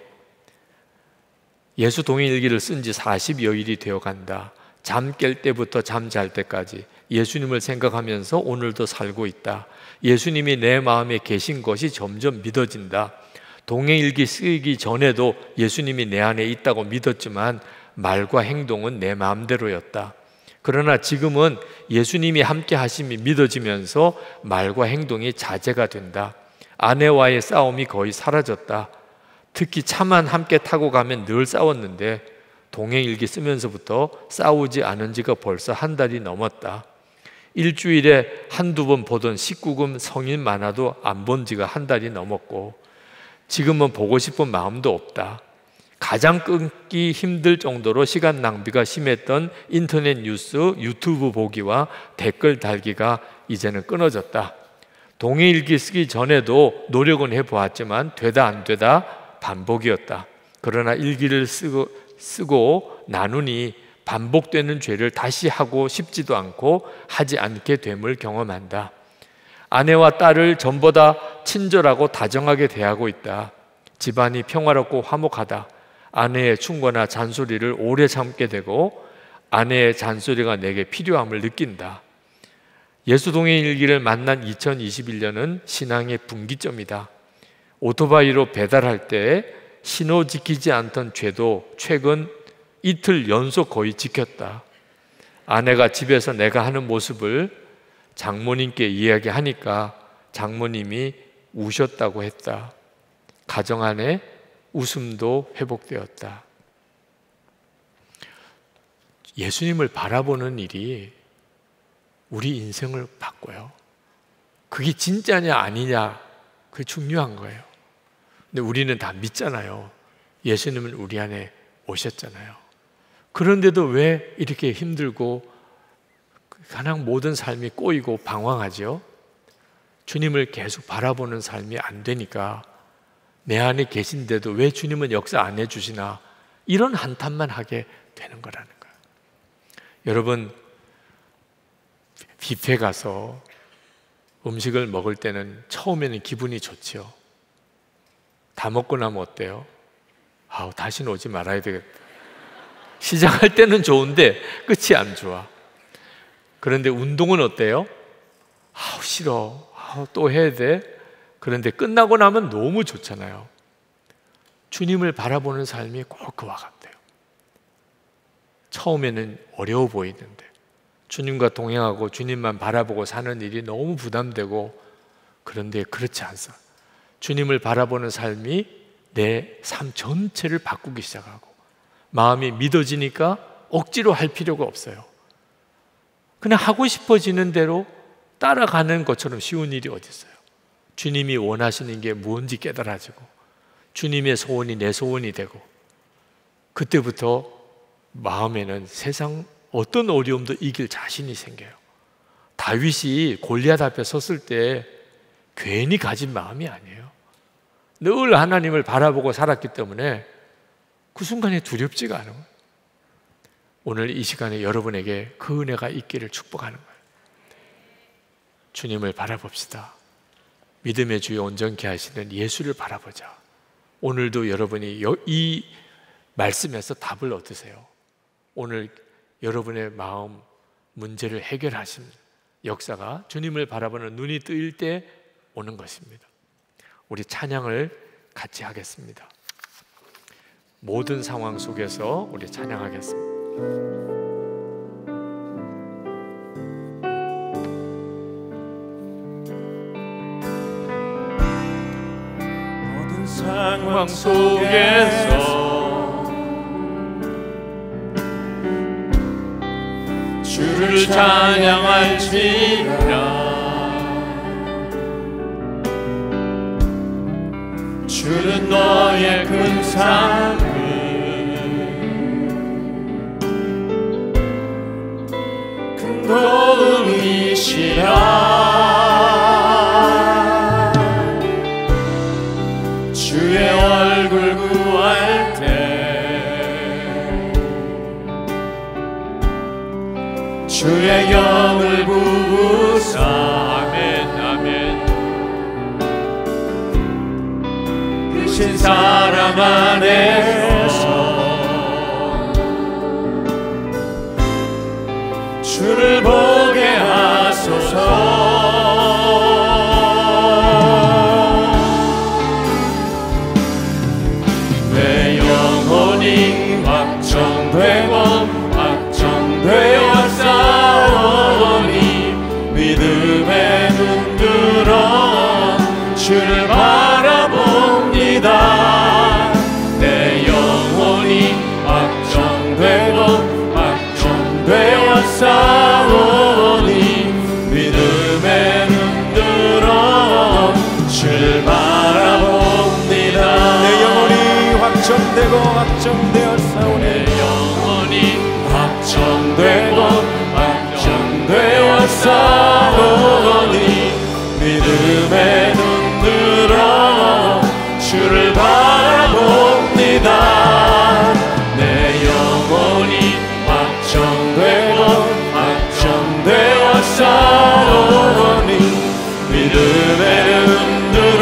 예수 동행일기를 쓴 지 40여일이 되어 간다. 잠 깰 때부터 잠 잘 때까지 예수님을 생각하면서 오늘도 살고 있다. 예수님이 내 마음에 계신 것이 점점 믿어진다. 동행일기 쓰기 전에도 예수님이 내 안에 있다고 믿었지만 말과 행동은 내 마음대로였다. 그러나 지금은 예수님이 함께 하심이 믿어지면서 말과 행동이 자제가 된다. 아내와의 싸움이 거의 사라졌다. 특히 차만 함께 타고 가면 늘 싸웠는데 동행일기 쓰면서부터 싸우지 않은 지가 벌써 한 달이 넘었다. 일주일에 한두 번 보던 19금 성인 만화도 안 본 지가 한 달이 넘었고 지금은 보고 싶은 마음도 없다. 가장 끊기 힘들 정도로 시간 낭비가 심했던 인터넷 뉴스, 유튜브 보기와 댓글 달기가 이제는 끊어졌다. 동행일기 쓰기 전에도 노력은 해보았지만 되다 안 되다 반복이었다. 그러나 일기를 쓰고 나누니 반복되는 죄를 다시 하고 싶지도 않고 하지 않게 됨을 경험한다. 아내와 딸을 전보다 친절하고 다정하게 대하고 있다. 집안이 평화롭고 화목하다. 아내의 충고나 잔소리를 오래 참게 되고 아내의 잔소리가 내게 필요함을 느낀다. 예수동행일기를 만난 2021년은 신앙의 분기점이다. 오토바이로 배달할 때 신호 지키지 않던 죄도 최근 이틀 연속 거의 지켰다. 아내가 집에서 내가 하는 모습을 장모님께 이야기하니까 장모님이 우셨다고 했다. 가정 안에 웃음도 회복되었다. 예수님을 바라보는 일이 우리 인생을 바꿔요. 그게 진짜냐 아니냐 그게 중요한 거예요. 근데 우리는 다 믿잖아요. 예수님은 우리 안에 오셨잖아요. 그런데도 왜 이렇게 힘들고 가장 모든 삶이 꼬이고 방황하죠? 주님을 계속 바라보는 삶이 안 되니까 내 안에 계신데도 왜 주님은 역사 안 해주시나 이런 한탄만 하게 되는 거라는 거예요. 여러분 뷔페 가서 음식을 먹을 때는 처음에는 기분이 좋죠. 다 먹고 나면 어때요? 다시는 오지 말아야 되겠다. 시작할 때는 좋은데 끝이 안 좋아. 그런데 운동은 어때요? 싫어. 또 해야 돼. 그런데 끝나고 나면 너무 좋잖아요. 주님을 바라보는 삶이 꼭 그와 같아요. 처음에는 어려워 보이는데 주님과 동행하고 주님만 바라보고 사는 일이 너무 부담되고, 그런데 그렇지 않습니다. 주님을 바라보는 삶이 내 삶 전체를 바꾸기 시작하고 마음이 믿어지니까 억지로 할 필요가 없어요. 그냥 하고 싶어지는 대로 따라가는 것처럼 쉬운 일이 어디 있어요. 주님이 원하시는 게 뭔지 깨달아지고 주님의 소원이 내 소원이 되고, 그때부터 마음에는 세상 어떤 어려움도 이길 자신이 생겨요. 다윗이 골리앗 앞에 섰을 때 괜히 가진 마음이 아니에요. 늘 하나님을 바라보고 살았기 때문에 그 순간에 두렵지가 않아요. 오늘 이 시간에 여러분에게 그 은혜가 있기를 축복하는 거예요. 주님을 바라봅시다. 믿음의 주에 온전케 하시는 예수를 바라보자. 오늘도 여러분이 이 말씀에서 답을 얻으세요. 오늘 여러분의 마음 문제를 해결하신 역사가 주님을 바라보는 눈이 뜨일 때 오는 것입니다. 우리 찬양을 같이 하겠습니다. 모든 상황 속에서 우리 찬양하겠습니다. 영광 속에서 주를 찬양할지라. 주는 너의 큰 삶을 큰 도움이시라. 주의 얼굴 구할 때 주의 영을 부으사. 아멘 아멘. 신 사랑 안에서 주를 보게 하소서. 내 영혼이 확정되고 확정되어 싸우니 믿음에 눈들어 주를 바라봅니다. 내 영혼이 확정되고 확정되어 싸우니 믿음에 눈들어 주를 바라봅니다. 내 영혼이 확정되고 확정되어 싸우니 내 영혼이 확정되고 확정되어 싸우니 믿음에 눈들어 주를 바라봅니다. 내 영혼이 확정되고 확정되어 싸우니 믿음에 눈들어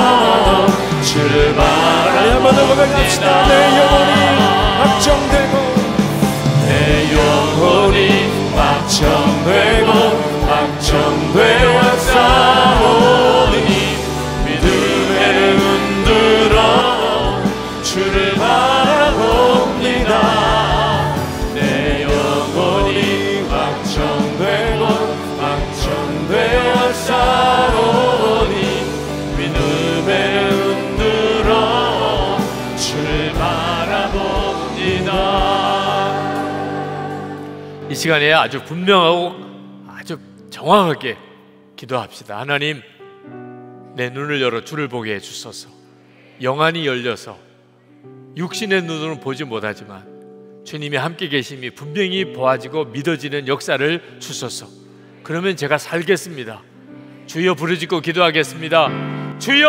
주를 바라봅니다. 내 영혼이 확정되고 내 영혼이 확정되고 확정되어 싸우니 믿음에 눈들어 주를 바라봅니다. 내 영혼이 확정되고 확정되어 싸우니 믿음에 눈들어 주를 바라봅니다. 이 시간에 아주 분명하고 아주 정확하게 기도합시다. 하나님, 내 눈을 열어 주를 보게 해주소서. 영안이 열려서 육신의 눈으로는 보지 못하지만 주님이 함께 계심이 분명히 보아지고 믿어지는 역사를 주소서. 그러면 제가 살겠습니다. 주여 부르짖고 기도하겠습니다. 주여!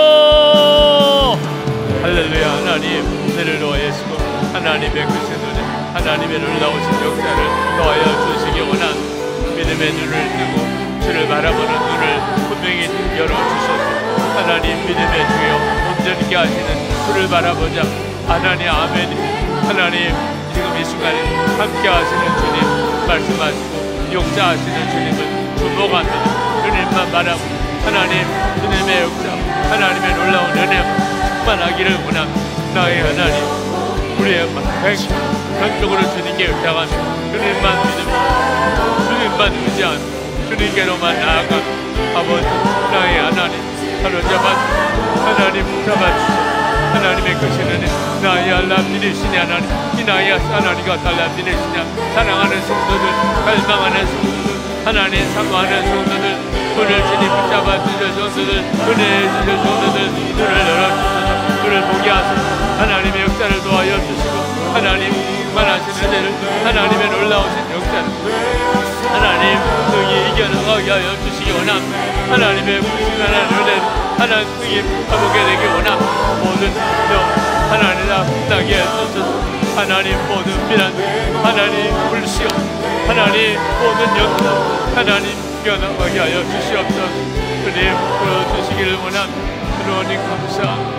할렐루야. 하나님, 은혜를 놓아주시고 하나님의 크신 은혜, 하나님의 놀라우신 역사를 더하여 주시기 원한 믿음의 눈을 뜨고 주를 바라보는 눈을 분명히 열어주소서. 하나님, 믿음의 주여 온전히 하시는 주를 바라보자. 하나님, 아멘. 하나님, 지금 이 순간에 함께 하시는 주님 말씀하시고 역사하시는 주님을 주목합니다. 주님만 바라보고 하나님, 주님의 역사, 하나님의 놀라운 은혜가 충만하기를 원합니다. 나의 하나님, 우리의 전적으로 주님께 의탁하며 주님만 믿으며 주님만 의지하며 주님께로만 나아가 아버지, 나의 하나님 사로잡아 하나님 잡아주소서. 하나님의 크신 은혜, 나의 알람들이시니 하나님, 이 나의 하나님과 달람들이시냐. 사랑하는 성도들, 갈망하는 성도들, 하나님 사모하는 성도들, 눈을 주님 붙잡아 주실 성도들, 은혜해 주실 성도들, 눈을 열어주셔서 눈을 보게 하소서. 하나님의 역사를 도와여 주시고 하나님 만하신 은혜를, 하나님의 놀라우신 역사를 하나님 능히 이겨나가게 하여 주시기 원합니다. 하나님의 무심한 은혜를 하나님 능히 가보게 되기 원합니다. 모든 하나님 나게 해주셔서 하나님 모든 비난, 하나님 불시험, 하나님 모든 역사 하나님 이겨나가게 하여 주시옵소서. 주님 보여주시기를 원합니다. 그러니 감사합니다.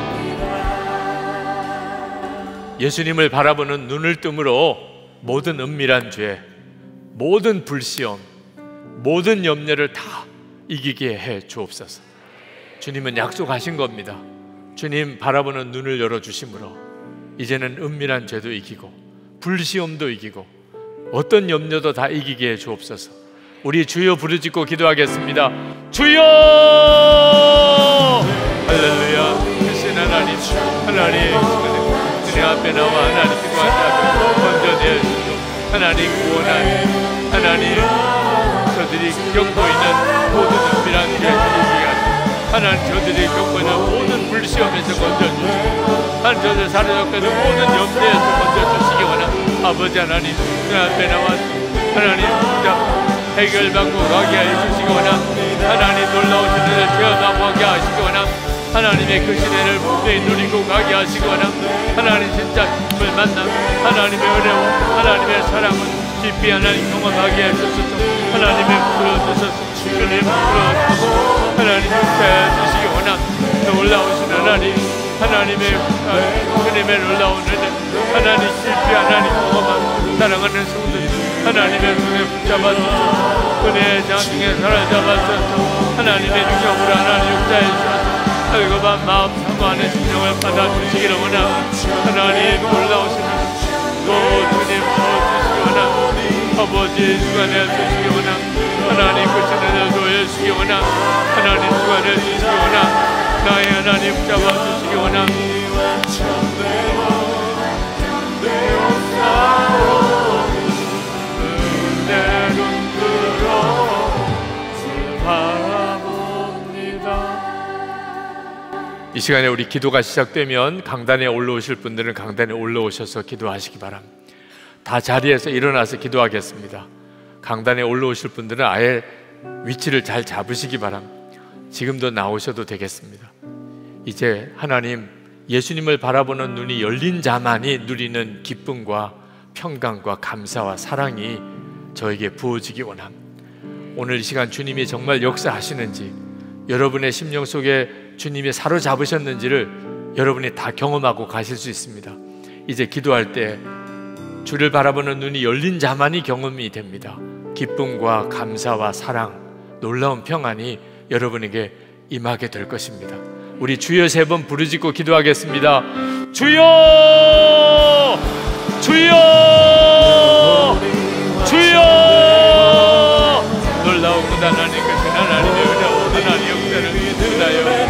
예수님을 바라보는 눈을 뜸으로 모든 은밀한 죄, 모든 불시험, 모든 염려를 다 이기게 해 주옵소서. 주님은 약속하신 겁니다. 주님 바라보는 눈을 열어주심으로 이제는 은밀한 죄도 이기고 불시험도 이기고 어떤 염려도 다 이기게 해 주옵소서. 우리 주여 부르짖고 기도하겠습니다. 주여! 할렐루야. 크신 하나님, 하나님 은혜 앞에 나와 하나님 기도한 자들 건져내주시고 하나님 구원하여 하나님 저들이 겪고 있는 모든 은밀한 죄 주시게 하시고 하나님 저들이 겪고 있는 모든 불시험에서 건져주시고 하나님 저들 사로잡고 있는 모든 염려에서 건져주시기 원합니다. 아버지 하나님 그 앞에 나와 하나님 진짜 해결받고 가게 해주시기 원합니다. 하나님 놀라우신 은혜를 체험하고 가게 하시기 원합니다. 하나님의 그 시대를 무대히 누리고 가게 하시기 원합니다. 하나님 진짜 힘을 만나 하나님의 은혜와 하나님의 사랑을 깊이 하나님 경험하게 해주소서. 하나님의 불어주소서. 주님 불어주소서. 하나님 해주시기 원합니다. 놀라우신 하나님 하나님의 주님의 놀라운 은혜 하나님 깊이 하나님 경험하고 사랑하는 성도들 하나님의 손에 붙잡아주소서. 은혜의 장중에 사로잡아주소서. 하나님의 능력으로 하나님 역사해 주소서. 달고반 마음 사모하는 심령을 받아주시기를 원합니다. 하나님 놀라우신 주님 도와주시기 원합니다. 아버지 주관해 주시기 원합니다. 하나님 그 시대를 도와주시기 원합니다. 하나님 주관해 주시기 원합니다. 나의 하나님 붙잡아주시기 원합니다. 이 시간에 우리 기도가 시작되면 강단에 올라오실 분들은 강단에 올라오셔서 기도하시기 바랍니다. 다 자리에서 일어나서 기도하겠습니다. 강단에 올라오실 분들은 아예 위치를 잘 잡으시기 바랍니다. 지금도 나오셔도 되겠습니다. 이제 하나님 예수님을 바라보는 눈이 열린 자만이 누리는 기쁨과 평강과 감사와 사랑이 저에게 부어지기 원합니다. 오늘 이 시간 주님이 정말 역사하시는지 여러분의 심령 속에 주님이 사로잡으셨는지를 여러분이 다 경험하고 가실 수 있습니다. 이제 기도할 때 주를 바라보는 눈이 열린 자만이 경험이 됩니다. 기쁨과 감사와 사랑, 놀라운 평안이 여러분에게 임하게 될 것입니다. 우리 주여 3번 부르짖고 기도하겠습니다. 주여! 주여! 주여! 놀라운 하나님 같은 하나님의 은혜와 하나님의 역사를 믿으나요?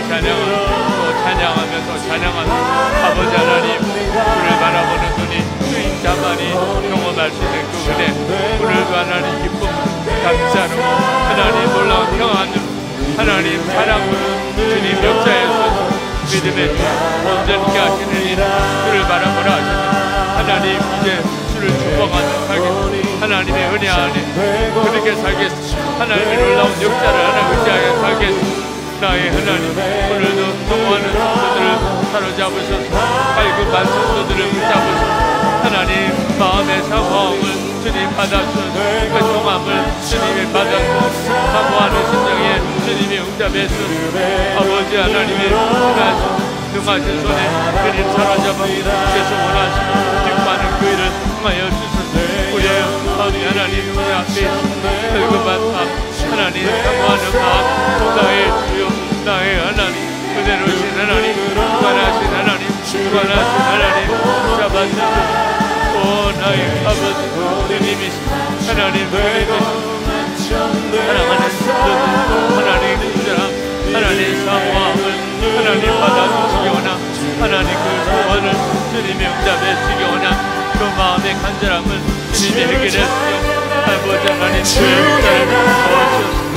찬양하면서 아버지 하나님 주를 바라보는 눈이 주인 자만이 경험할 수 있는 그 은혜 오늘도 하나님 기쁨 감사로 하나님 놀라운 평안으로 하나님 사랑으로 주님 역사에서 믿음의 주 온전케 하시는 이 주를 바라보라 하시는 하나님 이제 주를 축복하며 살겠습니다. 하나님의 은혜 안에 그렇게 살겠습니다. 하나님의 놀라운 역사를 하나 의지하여 살겠습니다. 나의 하나님 오늘도 통화하는 성도들을 사로잡으셔서 발급한 성도들을 붙잡으셔서 하나님 마음의 사모함을 주님 받아주셔서 그 통함을 주님이 받아주셔서 사모하는 심정에 주님이 응답해주셔서 아버지 하나님의 능하신 손에 그를 사로잡아 주께서 원하시는 기뻐하는 그 일을 통하여 주셔서 우리의 마음이 하나님 앞에 발급한 마음 하나님 사모하는 마음 나의 주여 나의 하나님 은혜로우신 하나님 주관하신 하나님 주관하신 하나님 잡아주셔서 오 나의 아버지 주님이신 하나님 주님이신 사랑하는 성도들 하나님 구절함 하나님 사모함을 하나님 받아주시기 원함 하나님 그 소원을 주님이 응답해 주시기 원함 그 마음의 간절함을 주님이 해결해 주시오 아버지 하나님 주의 역사를 도와주옵소서